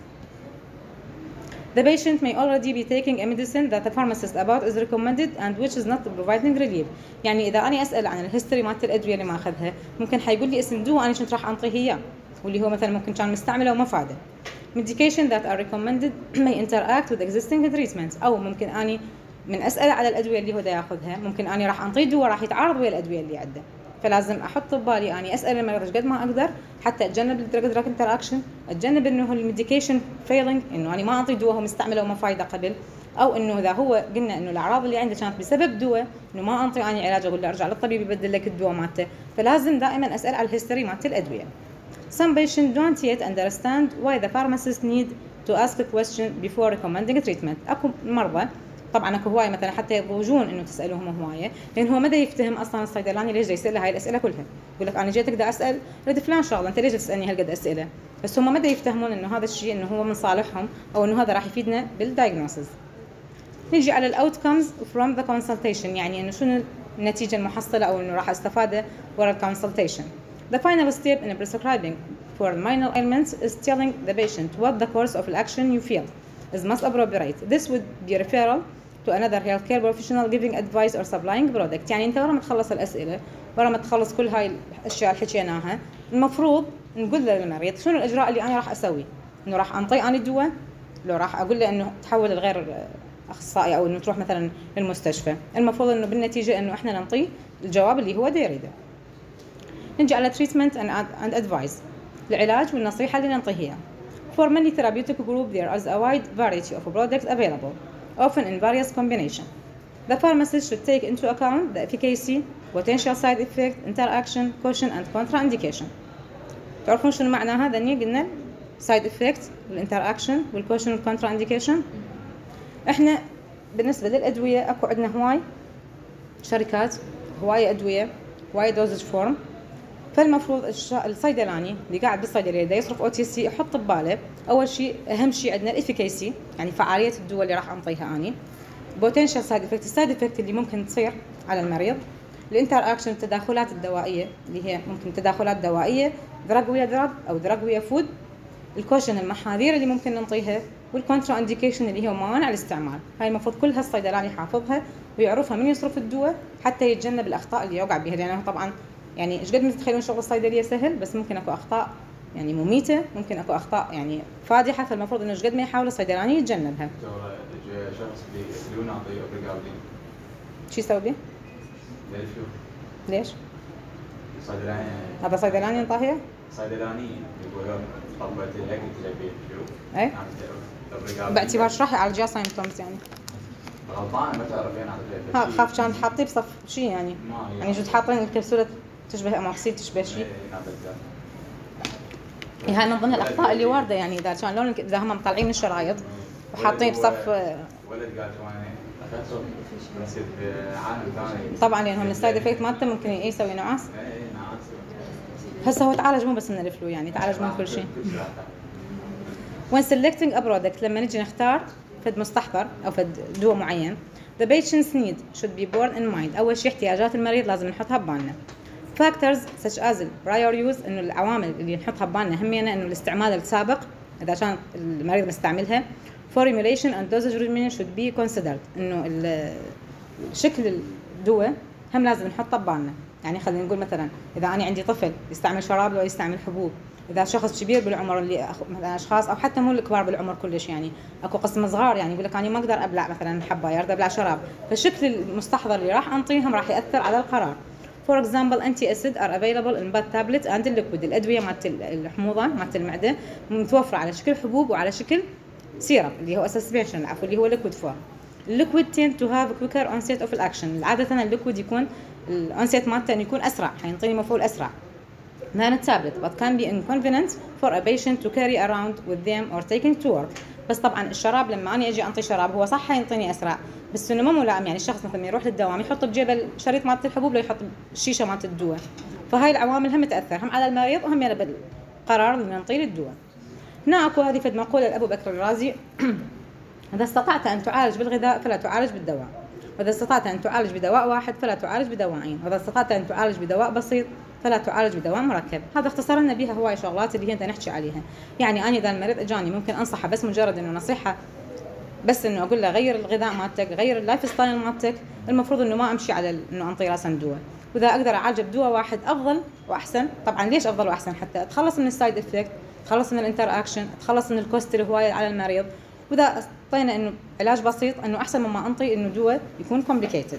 The patient may already be taking a medicine that the pharmacist about is recommended and which is not providing relief. يعني اذا انا اسال عن الهيستوري مالت الادويه اللي ماخذها ممكن حيقول لي اسم دواء انا كنت راح انطيه اياه واللي هو مثلا ممكن كان مستعمله وما فاده. Medication that are recommended may interact with existing treatments. او ممكن اني من اسال على الادويه اللي هو دا ياخذها ممكن اني راح انطيه دواء راح يتعارض ويا الادويه اللي عنده، فلازم احط ببالي اني اسال المريض قد ما اقدر حتى اتجنب الدراج انتراكشن، اتجنب انه الميديكيشن فيلينج، انه انا ما اعطي دواء هو مستعمله وما فايده قبل، او انه اذا هو قلنا انه الاعراض اللي عنده كانت بسبب دواء انه ما انطي اني علاج، اقول له ارجع للطبيب يبدل لك الدواء مالته. فلازم دائما اسال على الهيستوري مالت الادويه. Some patients don't yet understand why the pharmacist need to ask a question before recommending treatment. اكو مرضى طبعا اكو هوايه مثلا حتى يضوجون انه تسالوهم هوايه، لان هو ما دا يفتهم اصلا الصيدلاني ليش دا يسال هاي الاسئله كلها، يقول لك انا جيتك دا اسال رد فلان شغله انت ليش تسالني هالقد اسئله، بس هم ما دا يفتهمون انه هذا الشيء انه هو من صالحهم او انه هذا راح يفيدنا بالدايجنوسيس. نيجي على الاوتكمز from the consultation، يعني انه شنو النتيجه المحصله او انه راح استفاده ورا الكونسلتيشن. The final step in prescribing for minor ailments is telling the patient what the course of action you feel is most appropriate. This would be referral to another healthcare professional giving advice or supplying product. يعني انت ورا ما تخلص الاسئله، ورا ما تخلص كل هاي الاشياء اللي حكيناها، المفروض نقول للمريض شنو الاجراء اللي انا راح اسويه، انه راح انطي اني الدواء، لو راح اقول له انه تحول لغير اخصائي او انه تروح مثلا للمستشفى، المفروض انه بالنتيجه انه احنا نعطيه الجواب اللي هو دا يريده. نجي على treatment and advice، العلاج والنصيحة اللي ننطيها إياها. For many therapeutic groups there is a wide variety of products available, often in various combinations. The pharmacist should take into account the efficacy, potential side effect, interaction, caution and contraindication. تعرفون شنو معنى هذا؟ إني قلنا side effect والinteraction والcaution والcontraindication. إحنا بالنسبة للأدوية أكو عندنا هواي شركات، هواي أدوية، هواي dosage form. فالمفروض الصيدلاني اللي قاعد بالصيدليه دا يصرف OTC يحط بباله اول شيء اهم شيء عندنا الافيكاسي، يعني فعاليه الدواء اللي راح انطيها اني، بوتنشال سايد افكت، السايد افكت اللي ممكن تصير على المريض، الانتر اكشن التداخلات الدوائيه اللي هي ممكن تداخلات دوائيه دراج ويا دراج او دراج ويا فود، الكوشن المحاذير اللي ممكن ننطيها، والكونترا انديكيشن اللي هو مانع الاستعمال. هاي المفروض كلها الصيدلاني يحافظها ويعرفها من يصرف الدواء حتى يتجنب الاخطاء اللي يوقع بها، لانه طبعا يعني ايش قد ما تتخيلون شغل الصيدليه سهل بس ممكن اكو اخطاء يعني مميته، ممكن اكو اخطاء يعني فادحه، فالمفروض انه ايش قد ما يحاول الصيدلاني يتجنبها. شخص بدون يعطي بريغاردين شو يسوي به؟ ليش؟ صيدلاني هذا صيدلاني انطاهيه؟ صيدلاني يقولون طلبت الاكل تجيبين شو؟ اي باعتبار راح يعالجها سايمبتومز يعني. غلطان ما تعرفين على خاف كان حاطيه بصف شيء يعني. يعني جد حاطين الكبسولة تشبه اماكسيل تشبه شيء. هاي من ضمن الاخطاء اللي وارده يعني اذا كان لون اذا هم مطلعين الشرايط وحاطين بصف. ولد قال كمان اخذته بس بعالم ثاني. طبعا لانهم السايد افكت مالته ممكن يسوي نعاس. هسه هو تعالج مو بس من الفلو يعني تعالج من كل شيء. when selecting a product لما نجي نختار فد مستحضر او فد دواء معين the patient's need should be borne in mind. اول شيء احتياجات المريض لازم نحطها ببالنا. factors such as prior use انه العوامل اللي نحطها ببالنا همينه انه الاستعمال السابق اذا كان المريض مستعملها. formulation and dosage regimen should be considered انه شكل الدواء هم لازم نحطه ببالنا. يعني خلينا نقول مثلا اذا انا عندي طفل يستعمل شراب ولا يستعمل حبوب، اذا شخص كبير بالعمر اللي مثلا اشخاص او حتى مو الكبار بالعمر كلش يعني اكو قسم صغار يعني يقول لك انا ما اقدر ابلع مثلا حبايه اريد ابلع شراب، فشكل المستحضر اللي راح انطيهم راح ياثر على القرار. For example, anti-acid are available in bath tablet and liquid. الأدوية مالت الحموضة مالت المعدة متوفرة على شكل حبوب وعلى شكل سيرب اللي هو suspension العفو اللي هو liquid form. الليكويد tend to have quicker onset of action. عادة الليكويد يكون الأونست مالته إنه يكون أسرع، حينطيني مفعول أسرع. than التابلت but can be inconvenient for a patient to carry around with them or taking to work. بس طبعا الشراب لما أنا أجي أنطي شراب هو صح حينطيني أسرع بس إنه ما ملائم. يعني الشخص مثلا يروح للدوام يحط بجيبه الشريط مالت الحبوب لا يحط الشيشة مالت الدواء. فهاي العوامل هم تأثر هم على المريض وهم يعني بالقرار اللي نعطيه للدواء. هنا أكو هذه فد مقولة لأبو بكر الرازي إذا استطعت أن تعالج بالغذاء فلا تعالج بالدواء، وإذا استطعت أن تعالج بدواء واحد فلا تعالج بدواءين، وإذا استطعت أن تعالج بدواء بسيط فلا تعالج بدواء مركب. هذا اختصرنا بها هواي شغلات اللي هي انت نحكي عليها. يعني انا اذا المريض اجاني ممكن انصحه بس مجرد انه نصيحه بس انه اقول له غير الغذاء مالتك، غير اللايف ستايل مالتك، المفروض انه ما امشي على انه انطي راسا دواء. واذا اقدر اعالجه بدواء واحد افضل واحسن. طبعا ليش افضل واحسن؟ حتى اتخلص من السايد افكت، اتخلص من الانتر اكشن، اتخلص من الكوست الهوايه على المريض. واذا اعطينا انه علاج بسيط انه احسن مما انطي انه دواء يكون كومبليكيتد.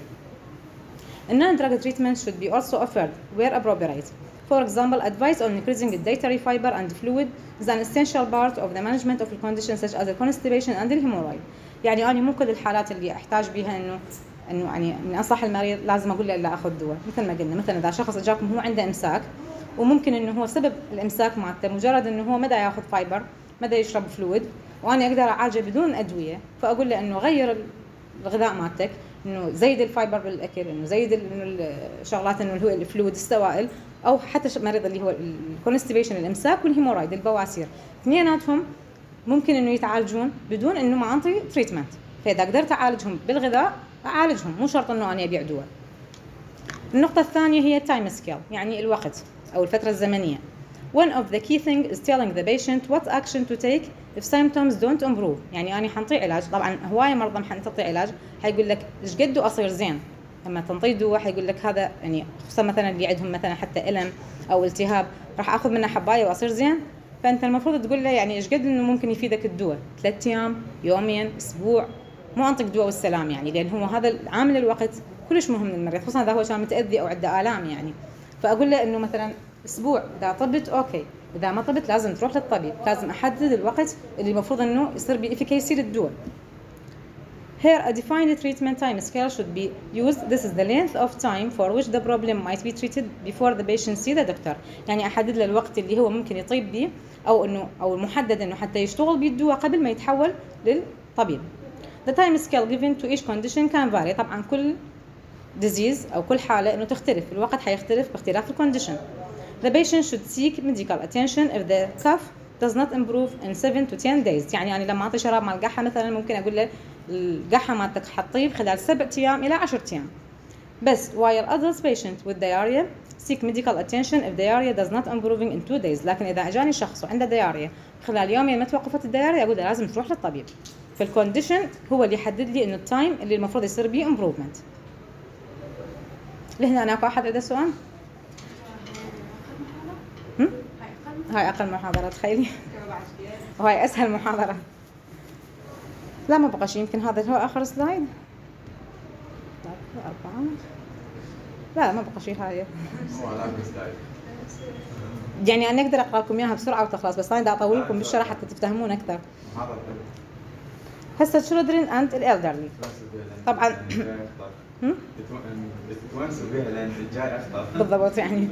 Non-drug treatment should be also offered where appropriate. For example, advice on increasing the dietary fiber and fluid is an essential part of the management of conditions such as the constipation and the hemorrhoid. يعني أنا مو كل الحالات اللي أحتاج بها إنه يعني من أنصح المريض لازم أقول له لا أخذ دواء. مثل ما قلنا مثلا إذا شخص أجاكم هو عنده إمساك وممكن إنه هو سبب الإمساك مالته مجرد إنه هو مدى يأخذ فايبر، مدى يشرب فلويد، وأنا أقدر أعالجه بدون أدوية، فأقول له إنه غير الغذاء مالتك، انه زيد الفايبر بالاكل، انه زيد الشغلات انه هو الفلويد السوائل، او حتى مريض اللي هو الكونستيبيشن الامساك والهيمورايد البواسير، اثنيناتهم ممكن انه يتعالجون بدون انه ما انطي تريتمنت. فاذا قدرت اعالجهم بالغذاء اعالجهم، مو شرط انه انا ابيع دواء. النقطه الثانيه هي التايم سكيل، يعني الوقت او الفتره الزمنيه. One of the key things is telling the patient what action to take if symptoms don't improve. يعني أنا حنطي علاج، طبعا هواية مرضى حنطي علاج حيقول لك إيش قد أصير زين. لما تنطي دواء حيقول لك هذا يعني خصوصا مثلا اللي عندهم مثلا حتى ألم أو التهاب راح أخذ منه حباية وأصير زين. فأنت المفروض تقول له يعني إيش قد إنه ممكن يفيدك الدواء، 3 أيام، يومين، أسبوع، مو أنطيك دواء والسلام يعني، لأن هو هذا عامل الوقت كلش مهم للمريض، خصوصا إذا هو كان متأذي أو عنده آلام يعني. فأقول له إنه مثلا أسبوع، إذا طبت أوكي، إذا ما طبت لازم تروح للطبيب، لازم أحدد الوقت اللي المفروض إنه يصير بإفكاسي للدواء. Here a defined treatment time scale should be used. This is the length of time for which the problem might be treated before the patient see the doctor. يعني أحدد له الوقت اللي هو ممكن يطيب به أو المحدد إنه حتى يشتغل بالدواء قبل ما يتحول للطبيب. The time scale given to each condition can vary. طبعا كل disease أو كل حالة إنه تختلف، الوقت حيختلف باختلاف الكونديشن. The patient should seek medical attention if the cough does not improve in 7 to 10 days. يعني لما أعطي شراب مع القحة مثلا ممكن أقول له القحة مالتك حتطيب خلال 7 أيام إلى 10 أيام. بس while adult patient with diarrhea seek medical attention if diarrhea does not improving in 2 days. لكن إذا أجاني شخص وعنده diarrhea خلال يومين ما توقفت الديارية أقول له لازم تروح للطبيب. فالكونديشن هو اللي يحدد لي إنه التايم اللي المفروض يصير به improvement. لهنا أنا أكو أحد عنده سؤال؟ هاي أقل محاضرة تخيلي، وهاي أسهل محاضرة. لا ما بقى شيء، يمكن هذا هو آخر سلايد. 4 لا ما بقى شيء هاي. يعني أنا أقدر أقرأ لكم إياها بسرعة وتخلص، بس أنا دا أطول لكم بالشرح حتى تفهمون أكثر. هسه children and الالدرلي. طبعا تتونسوا بها لان الجاي اخطر. بالضبط يعني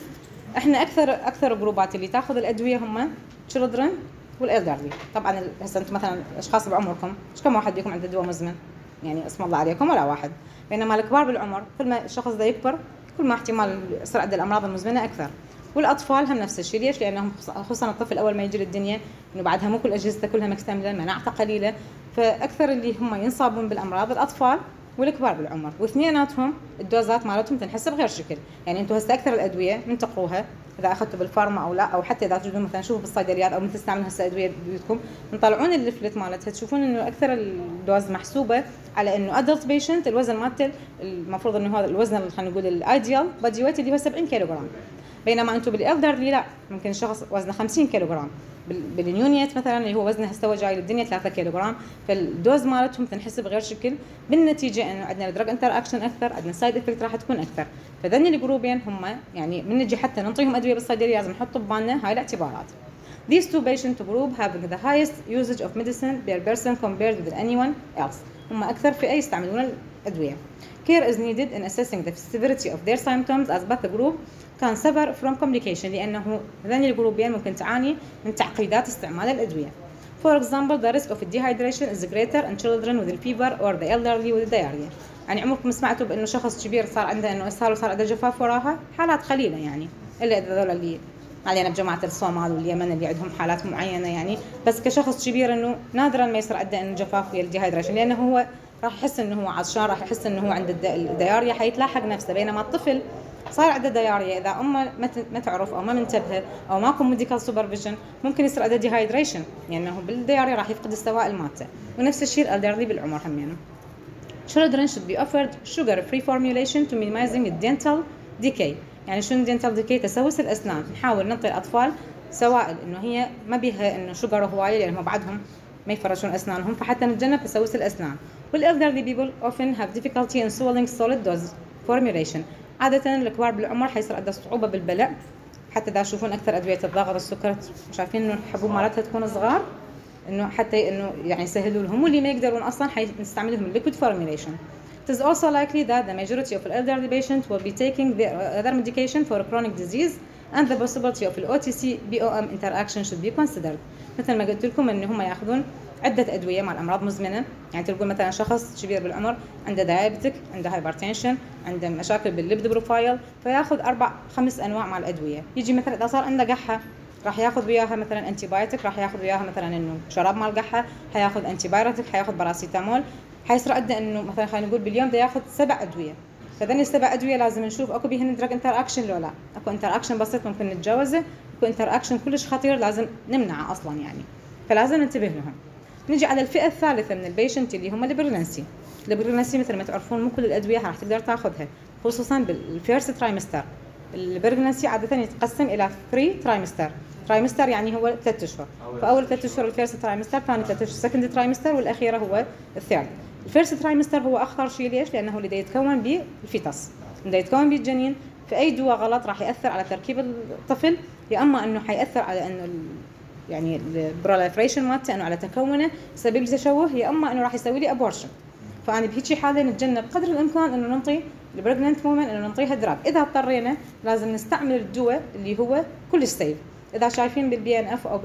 احنا اكثر جروبات اللي تاخذ الادويه هم children والالدرلي. طبعا هسه انتم مثلا اشخاص بعمركم كم واحد فيكم عنده دواء مزمن؟ يعني اسم الله عليكم ولا واحد. بينما الكبار بالعمر كل ما الشخص ده يكبر كل ما احتمال يصير عنده الامراض المزمنه اكثر. والاطفال هم نفس الشيء. ليش؟ لانهم خصوصا الطفل اول ما يجي للدنيا انه بعدها مو كل اجهزته كلها مكتمله، مناعته قليله، فاكثر اللي هم ينصابون بالامراض الاطفال والكبار بالعمر، واثنيناتهم الدوزات مالتهم تنحسب غير شكل. يعني انتم هسه اكثر الادويه من تقروها اذا اخذتوا بالفارما او لا، او حتى اذا تجدون مثلا شوفوا بالصيدليات او مثل تستعملون هسه ادويه بيوتكم تطلعون الليفلت مالتها تشوفون انه اكثر الدوز محسوبه على انه ادلت بيشنت الوزن مالته المفروض انه هذا الوزن اللي خلينا نقول الايديال بادي ويت اللي هو 70 كيلوغرام. بينما انتم بالالدرلي لا، ممكن شخص وزنه 50 كيلوغرام، بالنيونيت مثلا اللي هو وزنه هسه جاي للدنيا 3 كيلوغرام، فالدوز مالتهم تنحسب غير شكل. بالنتيجه انه عندنا الدراج انتر اكشن اكثر، عندنا سايد افكت راح تكون اكثر. فذني الجروبين هم يعني من نجي حتى نعطيهم ادويه بالصيدليه لازم نحط ببالنا هاي الاعتبارات. These two patient group having the highest usage of medicine per person compared with anyone else. هم اكثر في اي يستعملون الادويه. Care is needed in assessing the severity of their symptoms as both the group can suffer from complication، لأنه هذين الجروبين ممكن تعاني من تعقيدات استعمال الأدوية. For example, the risk of dehydration is greater in children with the fever or the elderly with the diarrhea. يعني عمركم سمعتوا بأنه شخص كبير صار عنده إنه إسهال وصار عنده جفاف وراها؟ حالات قليلة يعني، إلا إذا ذول اللي علينا بجماعة الصومال واليمن اللي عندهم حالات معينة يعني، بس كشخص كبير إنه نادرا ما يصير عنده إنه جفاف ويا الديهايدريشن، لأنه هو راح يحس إنه هو عطشان، راح يحس إنه هو عنده الدياريا حيتلاحق نفسه. بينما الطفل صار عنده دياريا اذا امه ما تعرف او ما منتبهه او ماكو ميديكال سوبرفيجن ممكن يصير عنده ديهايدريشن، يعني انه بالدياريا راح يفقد السوائل مالته. ونفس الشيء الالدرلي بالعمر هم يعني. Children should be offered sugar-free formulation to minimizing dental decay. يعني شنو dental decay؟ تسوس الاسنان. نحاول نعطي الاطفال سوائل انه هي ما بيها انه شجر هوايه لانهم بعدهم ما يفرشون اسنانهم، فحتى نتجنب تسوس الاسنان. والelderly people often have difficulty in swallowing solid dose formulation. عادة الكبار بالعمر حيصير عندها صعوبة بالبلع، حتى إذا تشوفون أكثر أدوية الضغط السكر شايفين إنه الحبوب مالتها تكون صغار، إنه حتى إنه يعني يسهلوا لهم، واللي ما يقدرون أصلاً حنستعمل لهم liquid formulation. It is also likely that the majority of elderly patients will be taking their other medication for a chronic disease and the possibility of OTC BOM interaction should be considered. مثل ما قلت لكم إن هم يأخذون عدة أدوية مع الأمراض مزمنة. يعني تقول مثلا شخص كبير بالعمر عنده دايابيتك، عنده هايبرتنشن، عنده مشاكل بالليبيد بروفايل، فياخذ 4-5 أنواع مع الأدوية. يجي مثلا إذا صار عنده قحة راح ياخذ وياها مثلا انتي بايوتيك، راح ياخذ وياها مثلا انه شراب مال قحة، حياخذ انتي بايوتيك، حياخذ باراسيتامول، حيصير عنده انه مثلا خلينا نقول باليوم ده ياخذ 7 أدوية. فذني السبع أدوية لازم نشوف اكو بيهن دراج انتر اكشن لو لا. اكو انتر اكشن بسيط ممكن نتجاوزه، اكو انتر اكشن كلش خطير لازم نمنعه اصلا يعني، فلازم ننتبه لهم. نجي على الفئة الثالثة من البيشنت اللي هم البريجنسي. البريجنسي مثل ما تعرفون مو كل الأدوية راح تقدر تاخذها، خصوصا بالفيرست ترايمستر. البريجنسي عادة يتقسم إلى 3 ترايمستر. ترايمستر يعني هو 3 أشهر، فأول 3 أشهر الفيرست ترايمستر، ثاني 3 أشهر سكند ترايمستر، والأخيرة هو الثيرد. الفيرست ترايمستر هو أخطر شيء. ليش؟ لأنه اللي يتكون به الفيتس، اللي يتكون به الجنين. فأي دواء غلط راح يأثر على تركيب الطفل، يا أما إنه حيأثر على إنه يعني البروليفريشن مالته انه على تكونه يسبب لي تشوه، يا اما انه راح يسوي لي ابورشن. فانا بهيجي حاله نتجنب قدر الامكان انه ننطي البريجننت وومن انه ننطيها دراج. اذا اضطرينا لازم نستعمل الدواء اللي هو كلش سيف. اذا شايفين بالبي ان اف او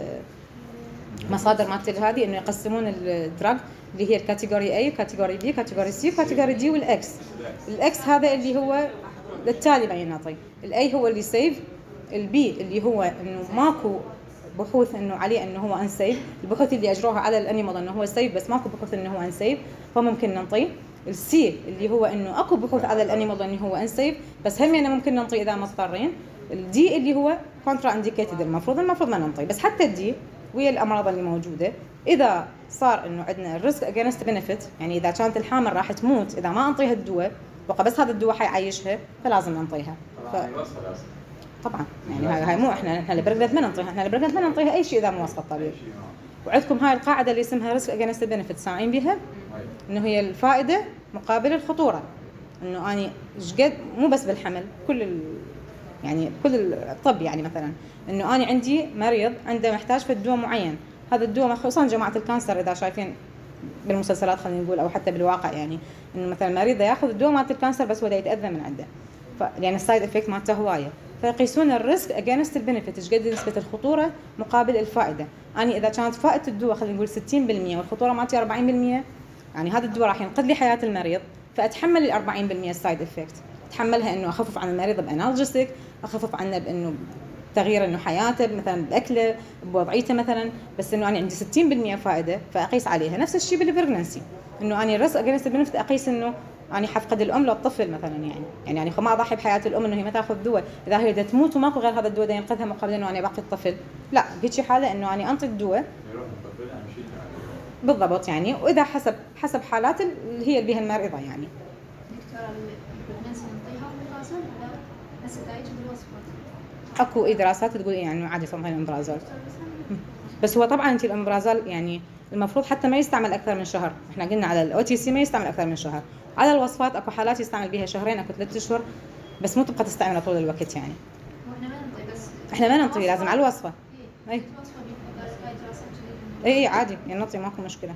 بالمصادر مالت هذه انه يقسمون الدراج اللي هي الكاتيجوري اي وكاتيجوري بي كاتيجوري سي وكاتيجوري دي والاكس. الاكس هذا اللي هو للتالي بعدين نعطي. الاي هو اللي سيف، البي اللي هو انه ماكو بحوث انه عليه انه هو انسيف، البحوث اللي اجروها على الانيمال انه هو سيف بس ماكو بحوث انه هو انسيف فممكن ننطيه. السي اللي هو انه اكو بحوث على الانيمال انه هو انسيف بس هم يعني ممكن ننطيه اذا مضطرين. الدي اللي هو كونترا انديكيتد المفروض ما ننطيه. بس حتى الدي ويا الامراض اللي موجوده اذا صار انه عندنا الريسك اجينست بنفيت، يعني اذا كانت الحامل راح تموت اذا ما انطيها الدواء بقى بس هذا الدواء حيعيشها فلازم ننطيها. طبعا يعني هاي مو احنا البريجننت ما ننطيها، احنا البريجننت ما ننطيها اي شيء اذا مو وصفه الطبيب. وعندكم هاي القاعده اللي اسمها ريسك اجينست بنفيت، سامعين بها؟ انه هي الفائده مقابل الخطوره. انه اني قد مو بس بالحمل يعني كل الطب، يعني مثلا انه انا عندي مريض عنده محتاج في الدواء معين، هذا الدواء خصوصا جماعه الكانسر اذا شايفين بالمسلسلات خلينا نقول او حتى بالواقع، يعني انه مثلا مريض ياخذ الدواء مالت الكانسر بس هو يتاذى من عنده، لان السايد افكت مالته هوايه، فيقيسون الريسك اجينست البنفيت، ايش قد نسبه الخطوره مقابل الفائده. يعني اذا كانت فائده الدواء خلينا نقول 60% والخطوره مالتي 40%، يعني هذا الدواء راح ينقذ لي حياه المريض، فاتحمل ال 40% السايد افكت، اتحملها انه اخفف عن المريض بانالجيسيك، اخفف عنه بانه تغيير انه حياته مثلا باكله بوضعيته مثلا، بس انه انا عندي 60% فائده فاقيس عليها. نفس الشيء بالبريجنسي، انه انا الريسك اجينست البنفيت اقيس انه اني حفقد الام للطفل مثلا، يعني ما اضحي بحياه الام انه هي ما تاخذ دواء، اذا هي تموت وماكو غير هذا الدواء ينقذها مقابل انه انا باقي الطفل، لا بهيك حاله انه انا انطي الدواء بالضبط يعني، واذا حسب حالات اللي هي اللي بها المريضه يعني. دكتورة البريجنسي نعطيها بالغازول ولا بس نتائج بالوصفات؟ اكو دراسات تقول يعني انه عادي تنطي الامبرازول، بس هو طبعا انت الامبرازول يعني المفروض حتى ما يستعمل اكثر من شهر، احنا قلنا على الاو تي سي ما يستعمل اكثر من شهر، على الوصفات اكو حالات يستعمل بها شهرين اكو 3 اشهر، بس مو تبقى تستعمله طول الوقت يعني. واحنا ما ننطي بس احنا ما ننطي، لازم على الوصفه. اي الوصفة بيبقى دراسات جديدة. اي عادي يعني نعطي ماكو مشكله.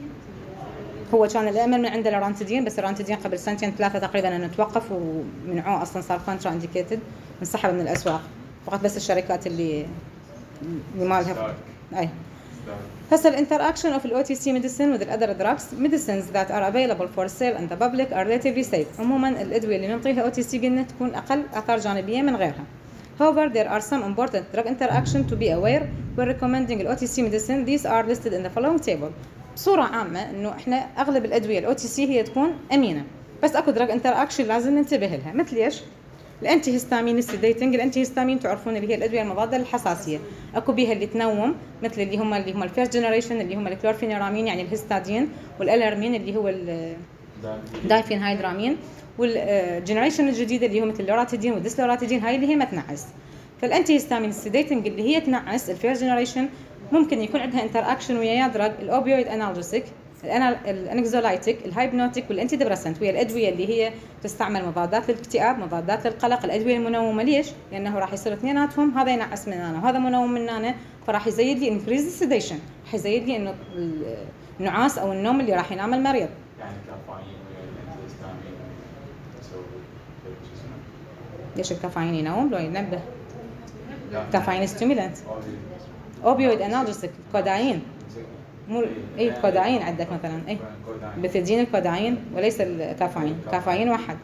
هو كان الامل من عنده الرانتدين، بس الرانتدين قبل 2 3 تقريبا انه توقف ومنعوه اصلا، صار كونترا انديكيتد، انسحب من الاسواق، فقط بس الشركات اللي مالها. اي هسه الانتراكشن اوف الاو تي سي ميديسين with other drugs medicines that are available for sale in the public are relatively safe. عموما الادويه اللي نعطيها او تي سي قلنا تكون اقل اثار جانبيه من غيرها. However, there are some important drug interaction to be aware when recommending the OTC medicine. These are listed in the following table. بصورة عامة إنه إحنا أغلب الأدوية الأو تي سي هي تكون أمينة، بس أكو دراج انتراكشن لازم ننتبه لها، مثل إيش؟ الأنتي هيستامين السيديتنج، الأنتي هيستامين تعرفون اللي هي الأدوية المضادة للحساسية، أكو بيها اللي تنوم مثل اللي هم الفيرست جنريشن اللي هم الكلورفينيرامين يعني الهيستادين، والألرمين اللي هو الدايفينهايدرامين، والجنريشن الجديدة اللي هو مثل اللوراتيدين والديسلوراتيدين، هاي اللي هي ما تنعس. فالأنتي هيستامين السيديتنج اللي هي تنعس الفيرست جنريشن ممكن يكون عندها انتر اكشن ويا دراج الاوبيويد انالجيسيك، الانكزولايتيك، الهايبنوتيك، والانتي ديبريسنت، وهي الادويه اللي هي تستعمل مضادات للاكتئاب، مضادات للقلق، الادويه المنومه. ليش؟ لانه راح يصير اثنيناتهم، هذا ينعس من انا وهذا منوم من انا، فراح يزيد لي انكريز السيديشن، راح يزيد لي انه النعاس او النوم اللي راح ينام المريض. يعني كافيين والانتي هيستامين تسوي شو اسمه؟ ليش الكافيين ينوم؟ لو ينبه. كافيين ستيمولانت، اوبيويد انالجيسيك، كودايين، مو اي كودايين عندك مثلا، اي بتدين الكودايين وليس الكافيين، كافيين واحد.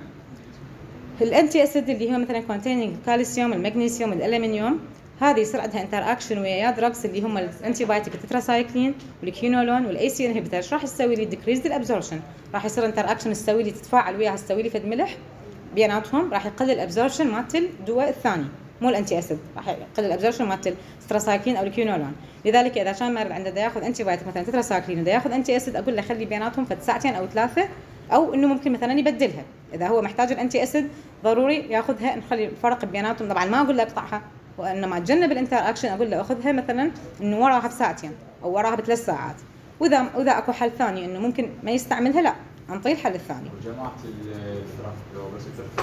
الانتي اسيد اللي هو مثلا كونتيننج الكالسيوم، المغنيسيوم، الالمنيوم، هذه يصير عندها انتر اكشن ويا دراجز اللي هم الانتي بايوتيك التتراسايكلين والكينولون والاي سي انهبيتر، راح تسوي لي ديكريز الابزوربشن، راح يصير انتر اكشن تسوي لي تتفاعل وياها، تسوي لي فد ملح بيناتهم، راح يقلل الابزوربشن مالت الدواء الثاني مو الانتي اسيد، راح يقلل الابزوربشن مالت التتراسايكلين او الكينولون. لذلك اذا كان مريض عنده ياخذ انتي بايوتيك مثلا تتراسايكلين ودا ياخذ انتي اسيد، اقول له خلي بيناتهم فد ساعتين او 3، او انه ممكن مثلا يبدلها اذا هو محتاج الانتي اسيد ضروري ياخذها، نخلي الفرق بيناتهم. طبعا ما اقول له اقطعها، وانما اتجنب الانتر اكشن، اقول له اخذها مثلا انه وراها بساعتين او وراها ب3 ساعات، واذا اكو حل ثاني انه ممكن ما يستعملها، لا انطيه الحل الثاني. وجماعة الفراخ لو بس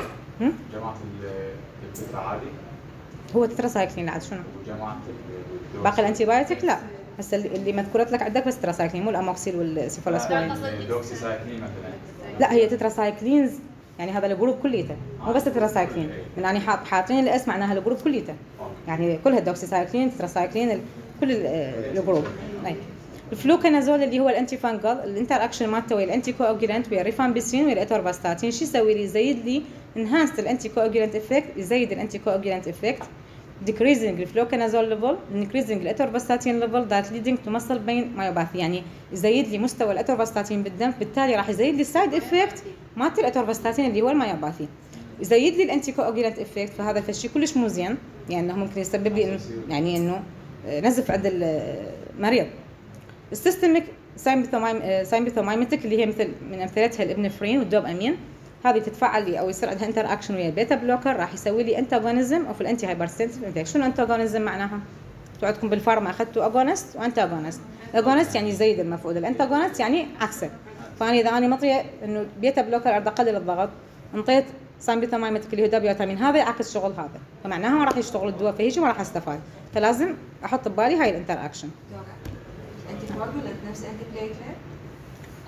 جماعة الفكرة عادي هو تتراسايكلين عاد شنو؟ وجماعة باقي الانتي بايوتيك لا، هسه اللي مذكورت لك عندك بس تتراسايكلين، مو الاموكسيل والسيفالوسبورين. الدوكسيسايكلين مثلا. لا هي تتراسايكلينز يعني هذا الجروب كليته، مو بس تتراسايكلين، من يعني حاطين الاسم معناها الجروب كليته، يعني كلها الدوكسيسايكلين، تتراسايكلين، كل الجروب. الفلوكانازول اللي هو الانتي فانجل، الانتر اكشن مالته ويا الانتي كواجولانت ويا الريفامبيسين ويا الاتورفاستاتين، شو يسوي لي؟ يزيد لي انهانست الانتي كواجولانت افكت، يزيد الانتي كواجولانت افكت، decreasing الفلوكانازول ليفل، increasing الاتورفاستاتين ليفل that leading to muscle pain myopathy، يعني يزيد لي مستوى الاتورفاستاتين بالدم، بالتالي راح يزيد لي السايد افكت مالت الاتورفاستاتين اللي هو المايوباثي، يزيد لي الانتي كواجولانت افكت، فهذا الشيء كلش مو زين، يعني انه ممكن يسبب لي يعني انه نزف عند المريض. السيستميك سايمبيثومايمتيك اللي هي مثل من امثلتها الابنفرين والدوبامين، هذه تتفاعل لي او يصير عندها انتر اكشن ويا البيتا بلوكر، راح يسوي لي انتاغونيزم اوف الانتي هايبرسنسيف افكت. شنو انتاغونيزم معناها؟ عندكم بالفارما اخذتوا اغونست وانتاغونست، اغونست يعني يزيد المفعول، الانتاغونست يعني عكسه. فانا اذا انا مطيه انه بيتا بلوكر اريد اقلل الضغط، انطيت سايمبيثومايمتيك اللي هو دوبيوتامين، هذا يعكس شغل هذا، فمعناها ما راح يشتغل الدواء فهيجي ما راح استفاد، فلازم احط ببالي هاي الانتر اكشن. انتي كواجولانت نفس انتي بليتلت؟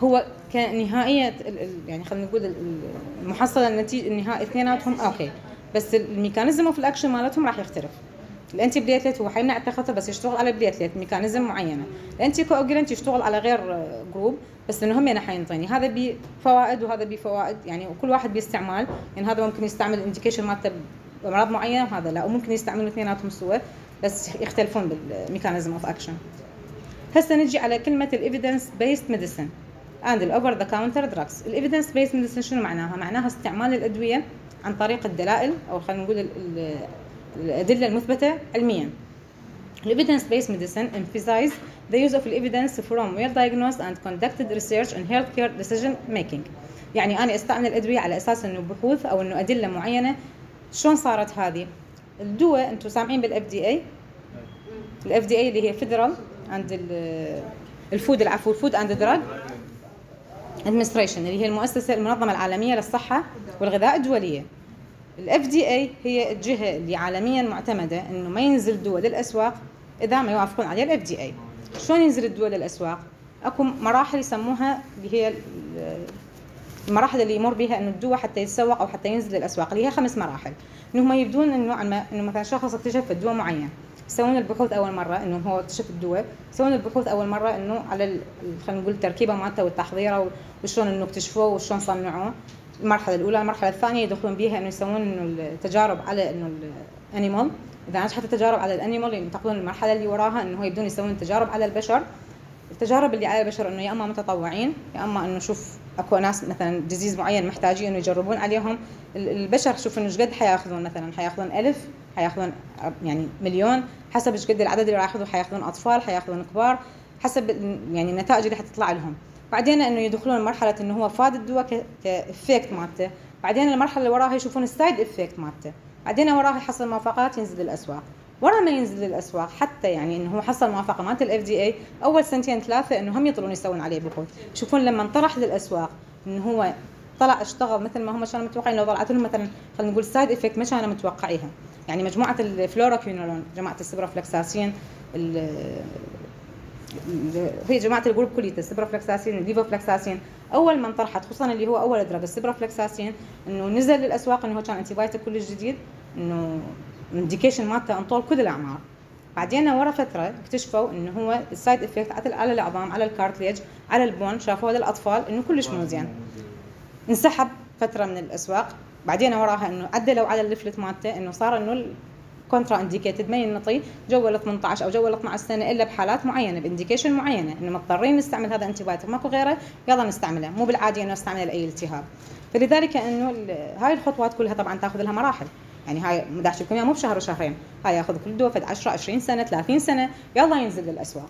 هو كنهائية يعني خلينا نقول المحصلة النتيجة النهائي اثنيناتهم اوكي، بس الميكانيزم اوف الاكشن مالتهم راح يختلف. الانتي بليتلت هو حيمنع التخثر بس يشتغل على بليتلت ميكانيزم معينه، الانتي كواجولانت يشتغل على غير جروب بس انه هم يعني حينطيني هذا بفوائد وهذا بفوائد يعني، وكل واحد باستعمال يعني هذا ممكن يستعمل الانديكيشن مالته بامراض معينه وهذا لا، وممكن يستعملوا اثنيناتهم سوا بس يختلفون بالميكانيزم اوف اكشن. هسه نجي على كلمه الايفيدنس بيست ميديسن اند الاوفر ذا كاونتر دراجز. الايفيدنس بيست ميديسن شنو معناها؟ معناها استعمال الادويه عن طريق الدلائل او خلينا نقول الادله المثبته علميا. Evidence based medicine emphasizes the use of evidence from well diagnosed and conducted research in healthcare decision making. يعني أنا أستعمل الأدوية على أساس إنه بحوث أو إنه أدلة معينة. شلون صارت هذه؟ الدواء أنتم سامعين بالFDA؟ الFDA اللي هي Federal and الفود Food and Drug Administration اللي هي المؤسسة المنظمة العالمية للصحة والغذاء الدولية. الFDA هي الجهة اللي عالميا معتمدة إنه ما ينزل دواء للأسواق إذا ما يوافقون عليه الFDA. شلون ينزل الدواء للأسواق؟ أكو مراحل يسموها اللي هي المراحل اللي يمر بها إنه الدواء حتى يتسوق أو حتى ينزل للأسواق، اللي هي 5 مراحل. إنه هم يبدون إنه مثلا شخص اكتشف الدواء معين، يسوون البحوث أول مرة إنه هو اكتشف الدواء، يسوون البحوث أول مرة إنه على خلينا نقول التركيبة مالته والتحضيره وشلون إنه اكتشفوه وشلون صنعوه. المرحلة الأولى. المرحلة الثانية يدخلون بها إنه يسوون إنه التجارب على إنه الأنيمال، إذا نجحت التجارب على الأنيمال ينتقلون المرحلة اللي وراها إنه هو يبدون يسوون تجارب على البشر. التجارب اللي على البشر إنه يا إما متطوعين يا إما إنه شوف أكو ناس مثلا ديزيز معين محتاجين إنه يجربون عليهم البشر، شوف إنه إيش قد حياخذون، مثلا حياخذون 1000 حياخذون يعني مليون، حسب إيش قد العدد اللي راح ياخذون، حياخذون أطفال حياخذون كبار، حسب يعني النتائج اللي حتطلع لهم. بعدين انه يدخلون مرحله انه هو فاد الدواء كافكت مالته، بعدين المرحله اللي وراها يشوفون السايد افكت مالته، بعدين وراها يحصل موافقات ينزل للاسواق. ورا ما ينزل للاسواق حتى يعني انه هو حصل موافقه مالت الFDA اول 2 3 انه هم يطلعون يسوون عليه بحوث، يشوفون لما انطرح للاسواق انه هو طلع اشتغل مثل ما هم كانوا متوقعين. لو طلعت لهم مثلا خلينا نقول سايد افكت ما كانوا متوقعيها، يعني مجموعه الفلوروكينولون، جماعه السبرافلكساسين، هي جماعه الجروب كليته السبرافلكساسين الليفوفلكساسين، اول ما انطرحت خصوصا اللي هو اول دراج السبرافلكساسين انه نزل للاسواق انه هو كان انتي بايوتيك كل جديد، انه انديكيشن مالته انطول كل الاعمار. بعدين ورا فتره اكتشفوا انه هو السايد افكت على العظام، على الكارتليج، على البون، شافوه للاطفال انه كلش مو زين، انسحب فتره من الاسواق. بعدين وراها انه عدلوا على الليفلت مالته انه صار انه كونترا انديكيتد ما ينطي جوال 18 او جوال 12 سنه الا بحالات معينه بانديكيشن معينه، انه مضطرين نستعمل هذا انتي بايوتيك ماكو غيره يلا نستعمله، مو بالعادي انه نستعمله لاي التهاب. فلذلك انه هاي الخطوات كلها طبعا تاخذ لها مراحل، يعني هاي مداش لكم مو بشهر وشهرين، هاي ياخذ كل دواء فد 10 20 سنه 30 سنه يلا ينزل للاسواق.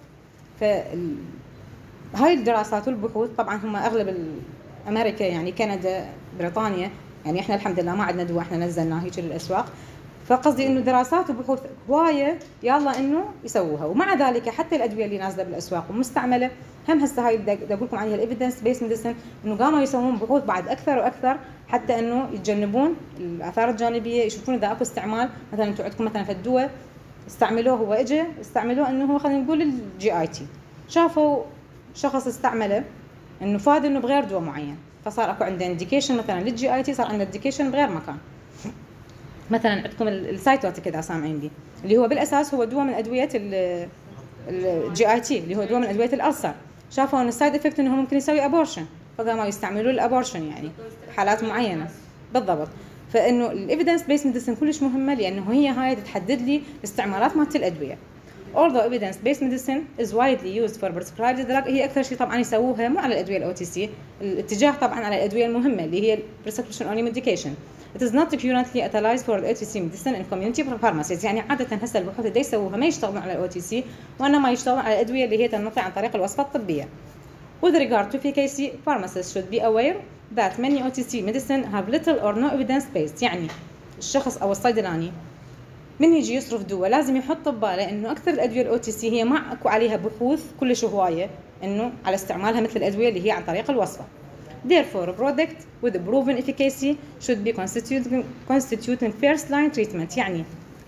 هاي الدراسات والبحوث طبعا هم اغلب امريكا يعني كندا بريطانيا، يعني احنا الحمد لله ما عندنا دواء احنا نزلناه هيك للاسواق، فقصدي انه دراسات وبحوث هوايه يلا انه يسووها. ومع ذلك حتى الادويه اللي نازله بالاسواق ومستعمله هم هسه هاي بدي اقول لكم عنها الايفيدنس بيس ميديسن، انه قاموا يسوون بحوث بعد اكثر واكثر حتى انه يتجنبون الاثار الجانبيه، يشوفون اذا اكو استعمال. مثلا انتم عندكم مثلا في الدواء استعملوه، هو اجى استعملوه انه هو خلينا نقول الGIT، شافوا شخص استعمله انه فاد انه بغير دواء معين، فصار اكو عنده انديكيشن مثلا للGIT، صار عنده انديكيشن بغير مكان. مثلا عندكم السايتوتيك اذا سامعين به، اللي هو بالاساس هو دواء من ادويه الGIT اللي هو دواء من ادويه الالسر، شافوا ان السايد افكت انه ممكن يسوي ابورشن، فقاموا يستعملوا الابورشن يعني حالات معينه بالضبط. فانه الايفيدنس بيس ميديسن كلش مهمه، لانه هي هاي تحدد لي الاستعمالات مالت الادويه. although evidence-based medicine is widely used for prescribed drug، هي اكثر شيء طبعا يسووها مو على الادويه الOTC، الاتجاه طبعا على الادويه المهمه اللي هي prescription only medication. It is not currently utilized for OTC medicine in community pharmacies، يعني عاده هسه البحوث اللي يسووها ما يشتغلون على الOTC، وانما يشتغلون على الادويه اللي هي تنطي عن طريق الوصفه الطبيه. With regard to efficacy, pharmacists should be aware that many OTC medicine have little or no evidence based، يعني الشخص او الصيدلاني من يجي يصرف دواء لازم يحط بباله انه اكثر الادويه الOTC هي ما اكو عليها بحوث كلش هوايه انه على استعمالها مثل الادويه اللي هي عن طريق الوصفه. Therefore, a product with proven efficacy should be constituting first line treatment، يعني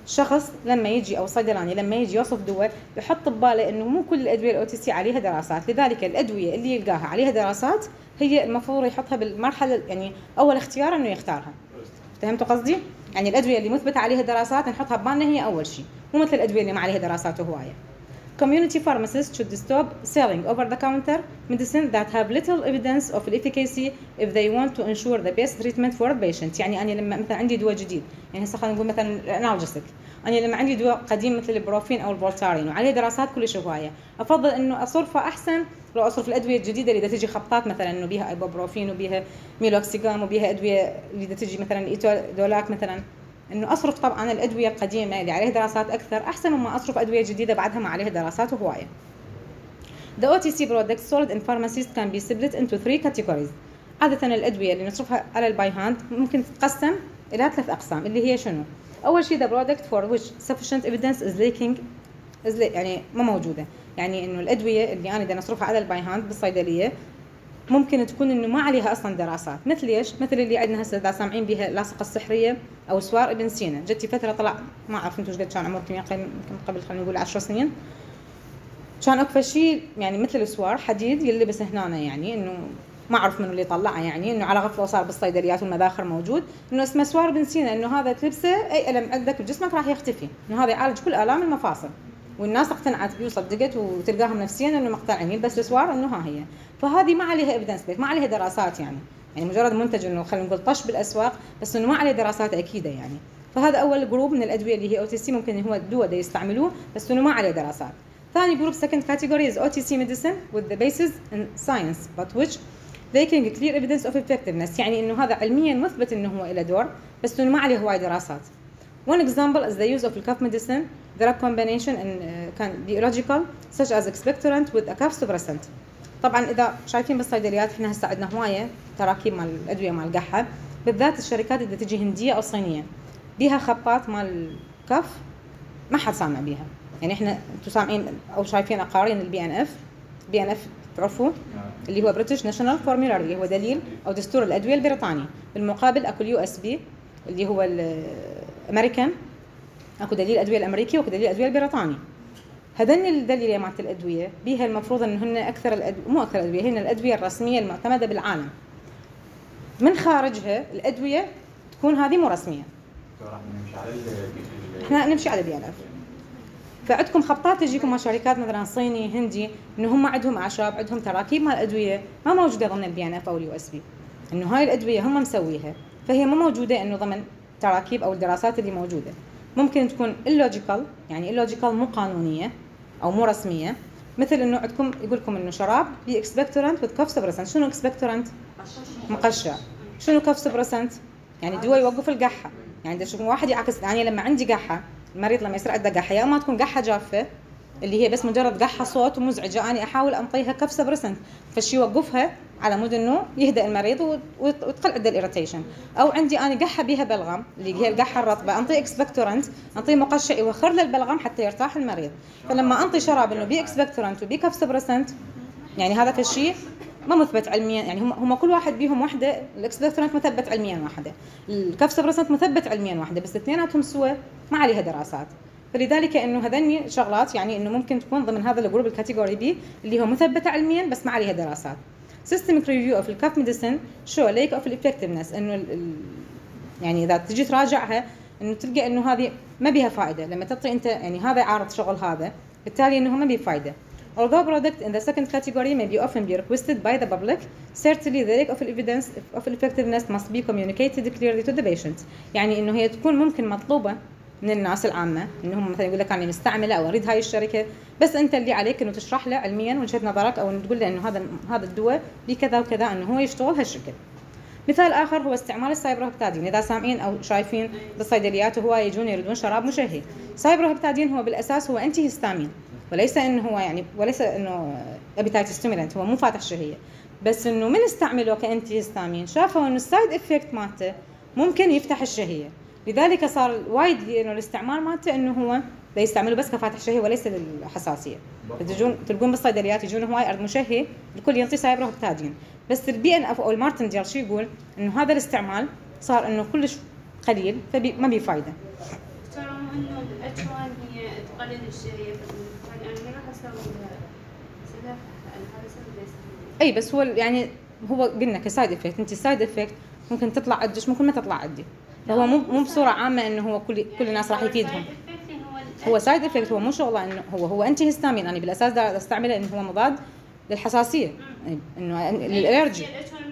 شخص لما يجي او صيدلاني لما يجي يوصف دواء يحط بباله انه مو كل الادويه الاو تي سي عليها دراسات، لذلك الادويه اللي يلقاها عليها دراسات هي المفروض يحطها بالمرحله يعني اول اختيار انه يختارها. فهمتوا قصدي؟ يعني الادويه اللي مثبته عليها دراسات نحطها ببالنا هي اول شيء، مو مثل الادويه اللي ما عليها دراسات هوايه. Community pharmacists should stop selling over-the-counter medicine that have little evidence of efficacy if they want to ensure the best treatment for the patient. يعني أنا لما مثلا عندي دواء جديد، يعني هسه خلينا نقول مثلا انالجيسك، أنا لما عندي دواء قديم مثل البروفين أو الفولتارين وعليه دراسات كلش هواية، أفضل إنه أصرفه أحسن لو أصرف الأدوية الجديدة اللي تجي خبطات مثلا إنه بيها ايبوبروفين وبيها ميلوكسيغام وبيها أدوية اللي تجي مثلا إيتودولاك مثلا، انه اصرف طبعا الادويه القديمه اللي عليها دراسات اكثر احسن مما اصرف ادويه جديده بعدها ما عليها دراسات هوايه. The OTC products sold in pharmacies can be split into 3 categories. عاده الادويه اللي نصرفها على الباي هاند ممكن تتقسم الى 3 اقسام اللي هي شنو؟ اول شيء the product for which sufficient evidence is lacking يعني ما موجوده، يعني انه الادويه اللي انا بدي اصرفها على الباي هاند بالصيدليه ممكن تكون انه ما عليها اصلا دراسات، مثل ايش؟ مثل اللي عندنا هسه اذا سامعين بها اللاصقه السحريه او سوار ابن سينا، جت فتره طلع ما اعرف انتم ايش قد كان عمركم، يمكن قبل خلينا نقول 10 سنين، كان اكثر شيء يعني مثل السوار حديد يلبس هنا، يعني انه ما اعرف من اللي طلعه، يعني انه على غفله صار بالصيدليات والمذاخر موجود، انه اسمه سوار ابن سينا، انه هذا تلبسه اي الم عندك بجسمك راح يختفي، انه هذا يعالج كل الام المفاصل، والناس اقتنعت فيه وصدقت وتلقاهم نفسيا انه مقتنعين، بس السوار انه ها هي، فهذه ما عليها ايفيدنس بيت، ما عليها دراسات، يعني مجرد منتج انه خلينا نقول طش بالاسواق، بس انه ما عليه دراسات اكيده يعني. فهذا اول جروب من الادويه اللي هي او تي سي، ممكن هو الدواء ده يستعملوه بس انه ما عليه دراسات. ثاني جروب second category is OTC medicine with the basis in science but which lacking clear evidence of effectiveness، يعني انه هذا علميا مثبت انه هو له دور بس انه ما عليه هواي دراسات. One example is the use of cough medicine drug combination in can biological such as expectorant with a cough suppressant. طبعا اذا شايفين بالصيدليات احنا هسه عندنا هوايه تراكيب مال الادويه مال القحه، بالذات الشركات اللي تجي هنديه او صينيه بيها خبات مال الكف ما حد سامع بيها، يعني احنا انتم سامعين او شايفين اقارين البي ان اف، بي ان اف تعرفوه اللي هو بريتش ناشونال فورمولاري، اللي هو دليل او دستور الادويه البريطاني، بالمقابل اكو اليو اس بي اللي هو الامريكان، اكو دليل الادويه الامريكي واكو دليل الادويه البريطاني. هذين الدليل مالت الادويه بيها المفروض ان هن اكثر مو اكثر الادويه، هن الادويه الرسميه المعتمده بالعالم. من خارجها الادويه تكون هذه مو رسميه. احنا نمشي على البي ان اف. فعندكم خطات تجيكم مع شركات مثلا صيني هندي انه هم عندهم اعشاب، عندهم تراكيب مال الادويه ما موجوده ضمن البي ان اف او اليو اس بي، انه هاي الادويه هم مسويها فهي ما موجوده انه ضمن تراكيب او الدراسات اللي موجوده. ممكن تكون illogical، يعني illogical مو قانونيه او مو رسميه، مثل انه عندكم يقول لكم انه شراب بي اكسبكتورنت وذ كف سبرسنت. شنو اكسبكتورنت؟ مقشع. شنو كف سبرسنت؟ يعني دواء يوقف القحه. يعني اذا شوفوا واحد يعكس، يعني لما عندي قحه، المريض لما يصير عنده قحه، يا اما تكون قحه جافه اللي هي بس مجرد قحه صوت ومزعجه، انا احاول انطيها كف سبرسنت فالشي يوقفها على مود انه يهدأ المريض وتقل عنده الاريتيشن. او عندي انا قحه بيها بلغم اللي هي القحه الرطبه، انطي اكسبكتورنت، انطي مقشع يوخر له البلغم حتى يرتاح المريض. فلما انطي شراب انه بي اكسبكتورنت وبي كف سبرسنت، يعني هذا الشيء ما مثبت علميا، يعني هم كل واحد بيهم وحده، الاكسبكتورنت مثبت علميا واحده، الكف سبرسنت مثبت علميا واحده، بس اثنيناتهم سوا ما عليها دراسات. فلذلك انه هذني شغلات يعني انه ممكن تكون ضمن هذا الجروب الكاتيجوري بي اللي هو مثبته علميا بس ما عليها دراسات. Systemic review of الكف ميديسن show lack of effectiveness، انه يعني اذا تجي تراجعها انه تلقى انه هذه ما بيها فائده، لما تعطي انت يعني هذا عارض شغل هذا، بالتالي انه ما بيه فائده. Although product in the second category may be often be requested by the public, certainly the lack of evidence of effectiveness must be communicated clearly to the patient. يعني انه هي تكون ممكن مطلوبه من الناس العامه، انهم مثلا يقول لك انا مستعمله او اريد هاي الشركه، بس انت اللي عليك انه تشرح له علميا وجهه نظرك، او انه تقول له انه هذا الدواء بكذا وكذا انه هو يشتغل هالشكل. مثال اخر هو استعمال السايبروهبتادين. اذا سامعين او شايفين بالصيدليات وهو يجون يريدون شراب مشهي، سايبروهبتادين هو بالاساس هو انتي هيستامين، وليس انه هو يعني وليس انه ابيتايت ستيمولانت، هو مو فاتح شهيه، بس انه من استعملوه كانتي هيستامين شافوا انه السايد افكت مالته ممكن يفتح الشهيه، لذلك صار وايد انه الاستعمال مالته انه هو يستعملوا بس كفاتح شهيه وليس للحساسيه. تلقون بالصيدليات يجون هواي ارض مشهي الكل ينطي سايبروهبتادين، بس البي ان اف او المارتنديل شو يقول انه هذا الاستعمال صار انه كلش قليل فما بيه فايده. دكتورة انه الاتش 1 هي تقلل الشهيه فانا ما راح اسوي لها سلاح هذا سبب اي بس هو يعني هو قلنا كسايد افكت، انت السايد افكت ممكن تطلع عندك ممكن ما تطلع عندي، فهو مو بصوره عامه انه هو كل الناس راح يفيدهم. هو سايد افكت، هو مو شغله انه هو انتي هيستامين، انا بالاساس دا استعمله انه هو مضاد للحساسيه، انه للالرجي،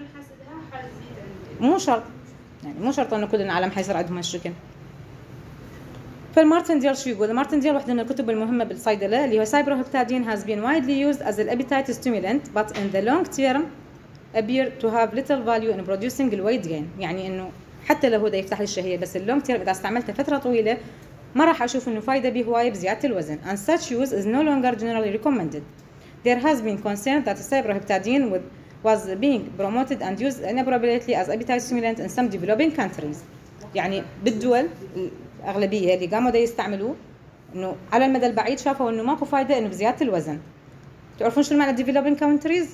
مو شرط يعني مو شرط انه كل العالم حيصير عندهم هالشكل. فالمارتنديل شو يقول؟ المارتنديل واحدة من الكتب المهمة بالصيدلة اللي هو cyproheptadine has been widely used as an appetite stimulant but in the long term appear to have little value in producing weight gain. يعني انه حتى لو هو ده يفتح لي الشهية بس اللونج تيرم اذا استعملته فترة طويلة ما راح اشوف انه فايدة به هواية بزيادة الوزن. And such use is no longer generally recommended. There has been concern that cyproheptadine was being promoted and used inappropriately as appetite stimulant in some developing countries. يعني بالدول الأغلبية اللي قاموا دا يستعملوه إنه على المدى البعيد شافوا إنه ماكو فايدة إنه بزيادة الوزن. تعرفون شو معنى developing countries؟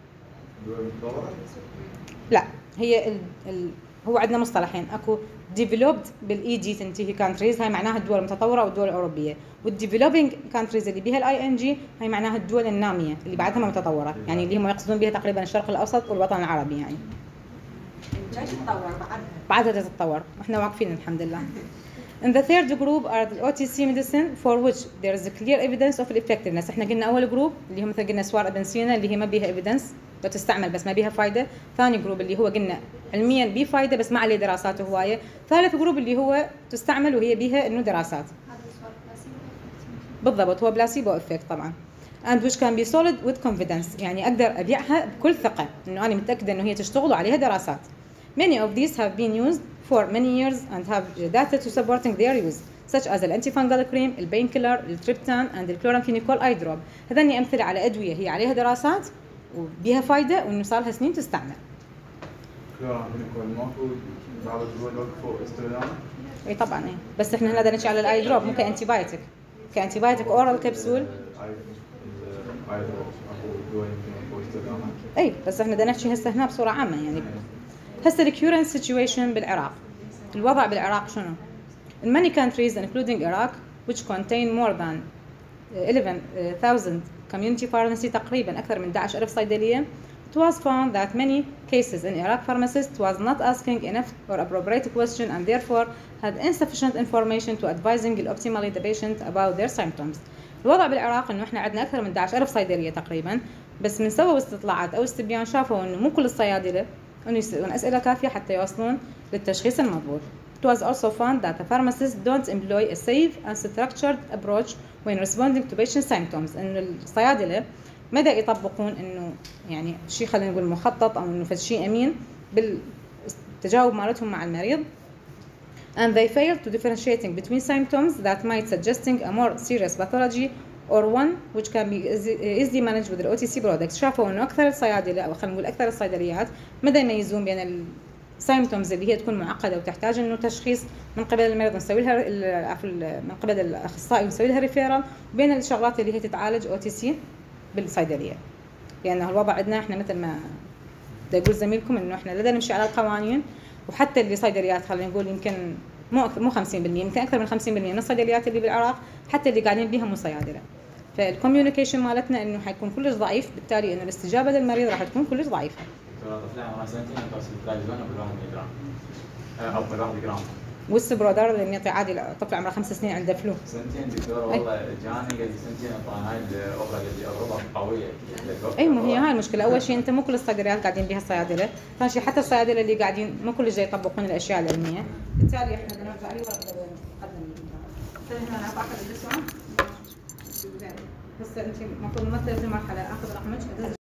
لا هي هو عندنا مصطلحين، أكو developed بالإي جي تنتهي countries هاي معناها الدول المتطورة والدول الأوروبية، والdeveloping countries اللي بيها الآي إن جي هاي معناها الدول النامية اللي بعدها ما متطورة، يعني اللي هم يقصدون بها تقريبا الشرق الأوسط والوطن العربي يعني. جاي تتطور بعدها تتطور، احنا واقفين الحمد لله. In the third group are the OTC medicine for which there is clear evidence of effectiveness. احنا قلنا اول جروب اللي هو مثل قلنا سوار ابنسينا اللي هي ما بيها evidence بتستعمل بس ما بيها فايده، ثاني جروب اللي هو قلنا علميا بيه فايده بس ما عليه دراسات هوايه، ثالث جروب اللي هو تستعمل وهي بيها انه دراسات. بالضبط هو بلاسيبو افكت طبعا. and which can be solid with confidence، يعني اقدر ابيعها بكل ثقه انه انا متاكده انه هي تشتغل وعليها دراسات. Many of these have been used for many years and have data to supporting their use such as الانتيفانجل كريم، البين كيلر، التريبتان and الكلورامفينيكول اي دروب. هذني امثله على ادويه هي عليها دراسات وبيها فايده وانه صار لها سنين تستعمل. كلورامفينيكول ماكو بعض الدول وقفوا استخدامه؟ اي طبعا اي، بس احنا هنا بدنا نحكي على الاي دروب مو كانتي بايوتيك، كانتي بايوتيك اورال كبسول. الاي دروب اكو دول يمكن وقفوا استخدامه؟ اي بس احنا بدنا نحكي هسه هنا بصوره عامه يعني. هسه الكيورنت سيتويشن بالعراق، الوضع بالعراق شنو؟ In many countries including Iraq which contain more than 11,000 community pharmacy تقريبا أكثر من 11,000 صيدلية, it was found that many cases in Iraq pharmacists was not asking enough or appropriate question and therefore had insufficient information to advising optimally the patient about their symptoms. الوضع بالعراق إنه إحنا عندنا أكثر من 11,000 صيدلية تقريبا، بس من سووا استطلاعات أو استبيان شافوا إنه مو كل الصيادلة إنه يسألون أسئلة كافية حتى يوصلون للتشخيص المضبوط. It was also found that the pharmacists don't employ a safe and structured approach when responding to patient symptoms. إنه الصيادلة مدى يطبقون إنه يعني شيء خلينا نقول مخطط أو إنه فد شيء أمين بالتجاوب مالتهم مع المريض. And they failed to differentiating between symptoms that might suggesting a more serious pathology or one which can be easily managed with the OTC products. شافوا إنه أكثر الصيادلة أو خلينا نقول أكثر الصيدليات مدى يميزون بين السيمتومز اللي هي تكون معقدة وتحتاج إنه تشخيص من قبل المريض نسوي لها من قبل الأخصائي نسوي لها ريفيرال، وبين الشغلات اللي هي تتعالج OTC بالصيدلية. لأن يعني الوضع عندنا إحنا مثل ما دا يقول زميلكم إنه إحنا لازم نمشي على القوانين، وحتى اللي صيدليات خلينا نقول يمكن مو 50% يمكن أكثر من 50% من الصيدليات اللي بالعراق حتى اللي قاعدين بيها مو صيادلة. فالكوميونيكيشن مالتنا إنه حيكون كلش ضعيف، بالتالي إنه الاستجابة للمريض راح تكون كلش ضعيفة. والسبرودار اللي يعطي عادي طفل عمره 5 سنين عنده فلو. سنتين دكتور والله جاني قال سنتين طبعا هاي الاوبرا اللي اضربها قويه. اي مو هي هاي المشكله، اول شيء انت مو كل الصيدليات قاعدين بها الصيادله، ثاني شيء حتى الصيادله اللي قاعدين مو كل جاي يطبقون الاشياء العلميه، بالتالي احنا بدنا نرجع عليه ولا نقدم هنا انا باخذ السؤال. هسه انت المفروض ممثله في المرحله اخذ رقمك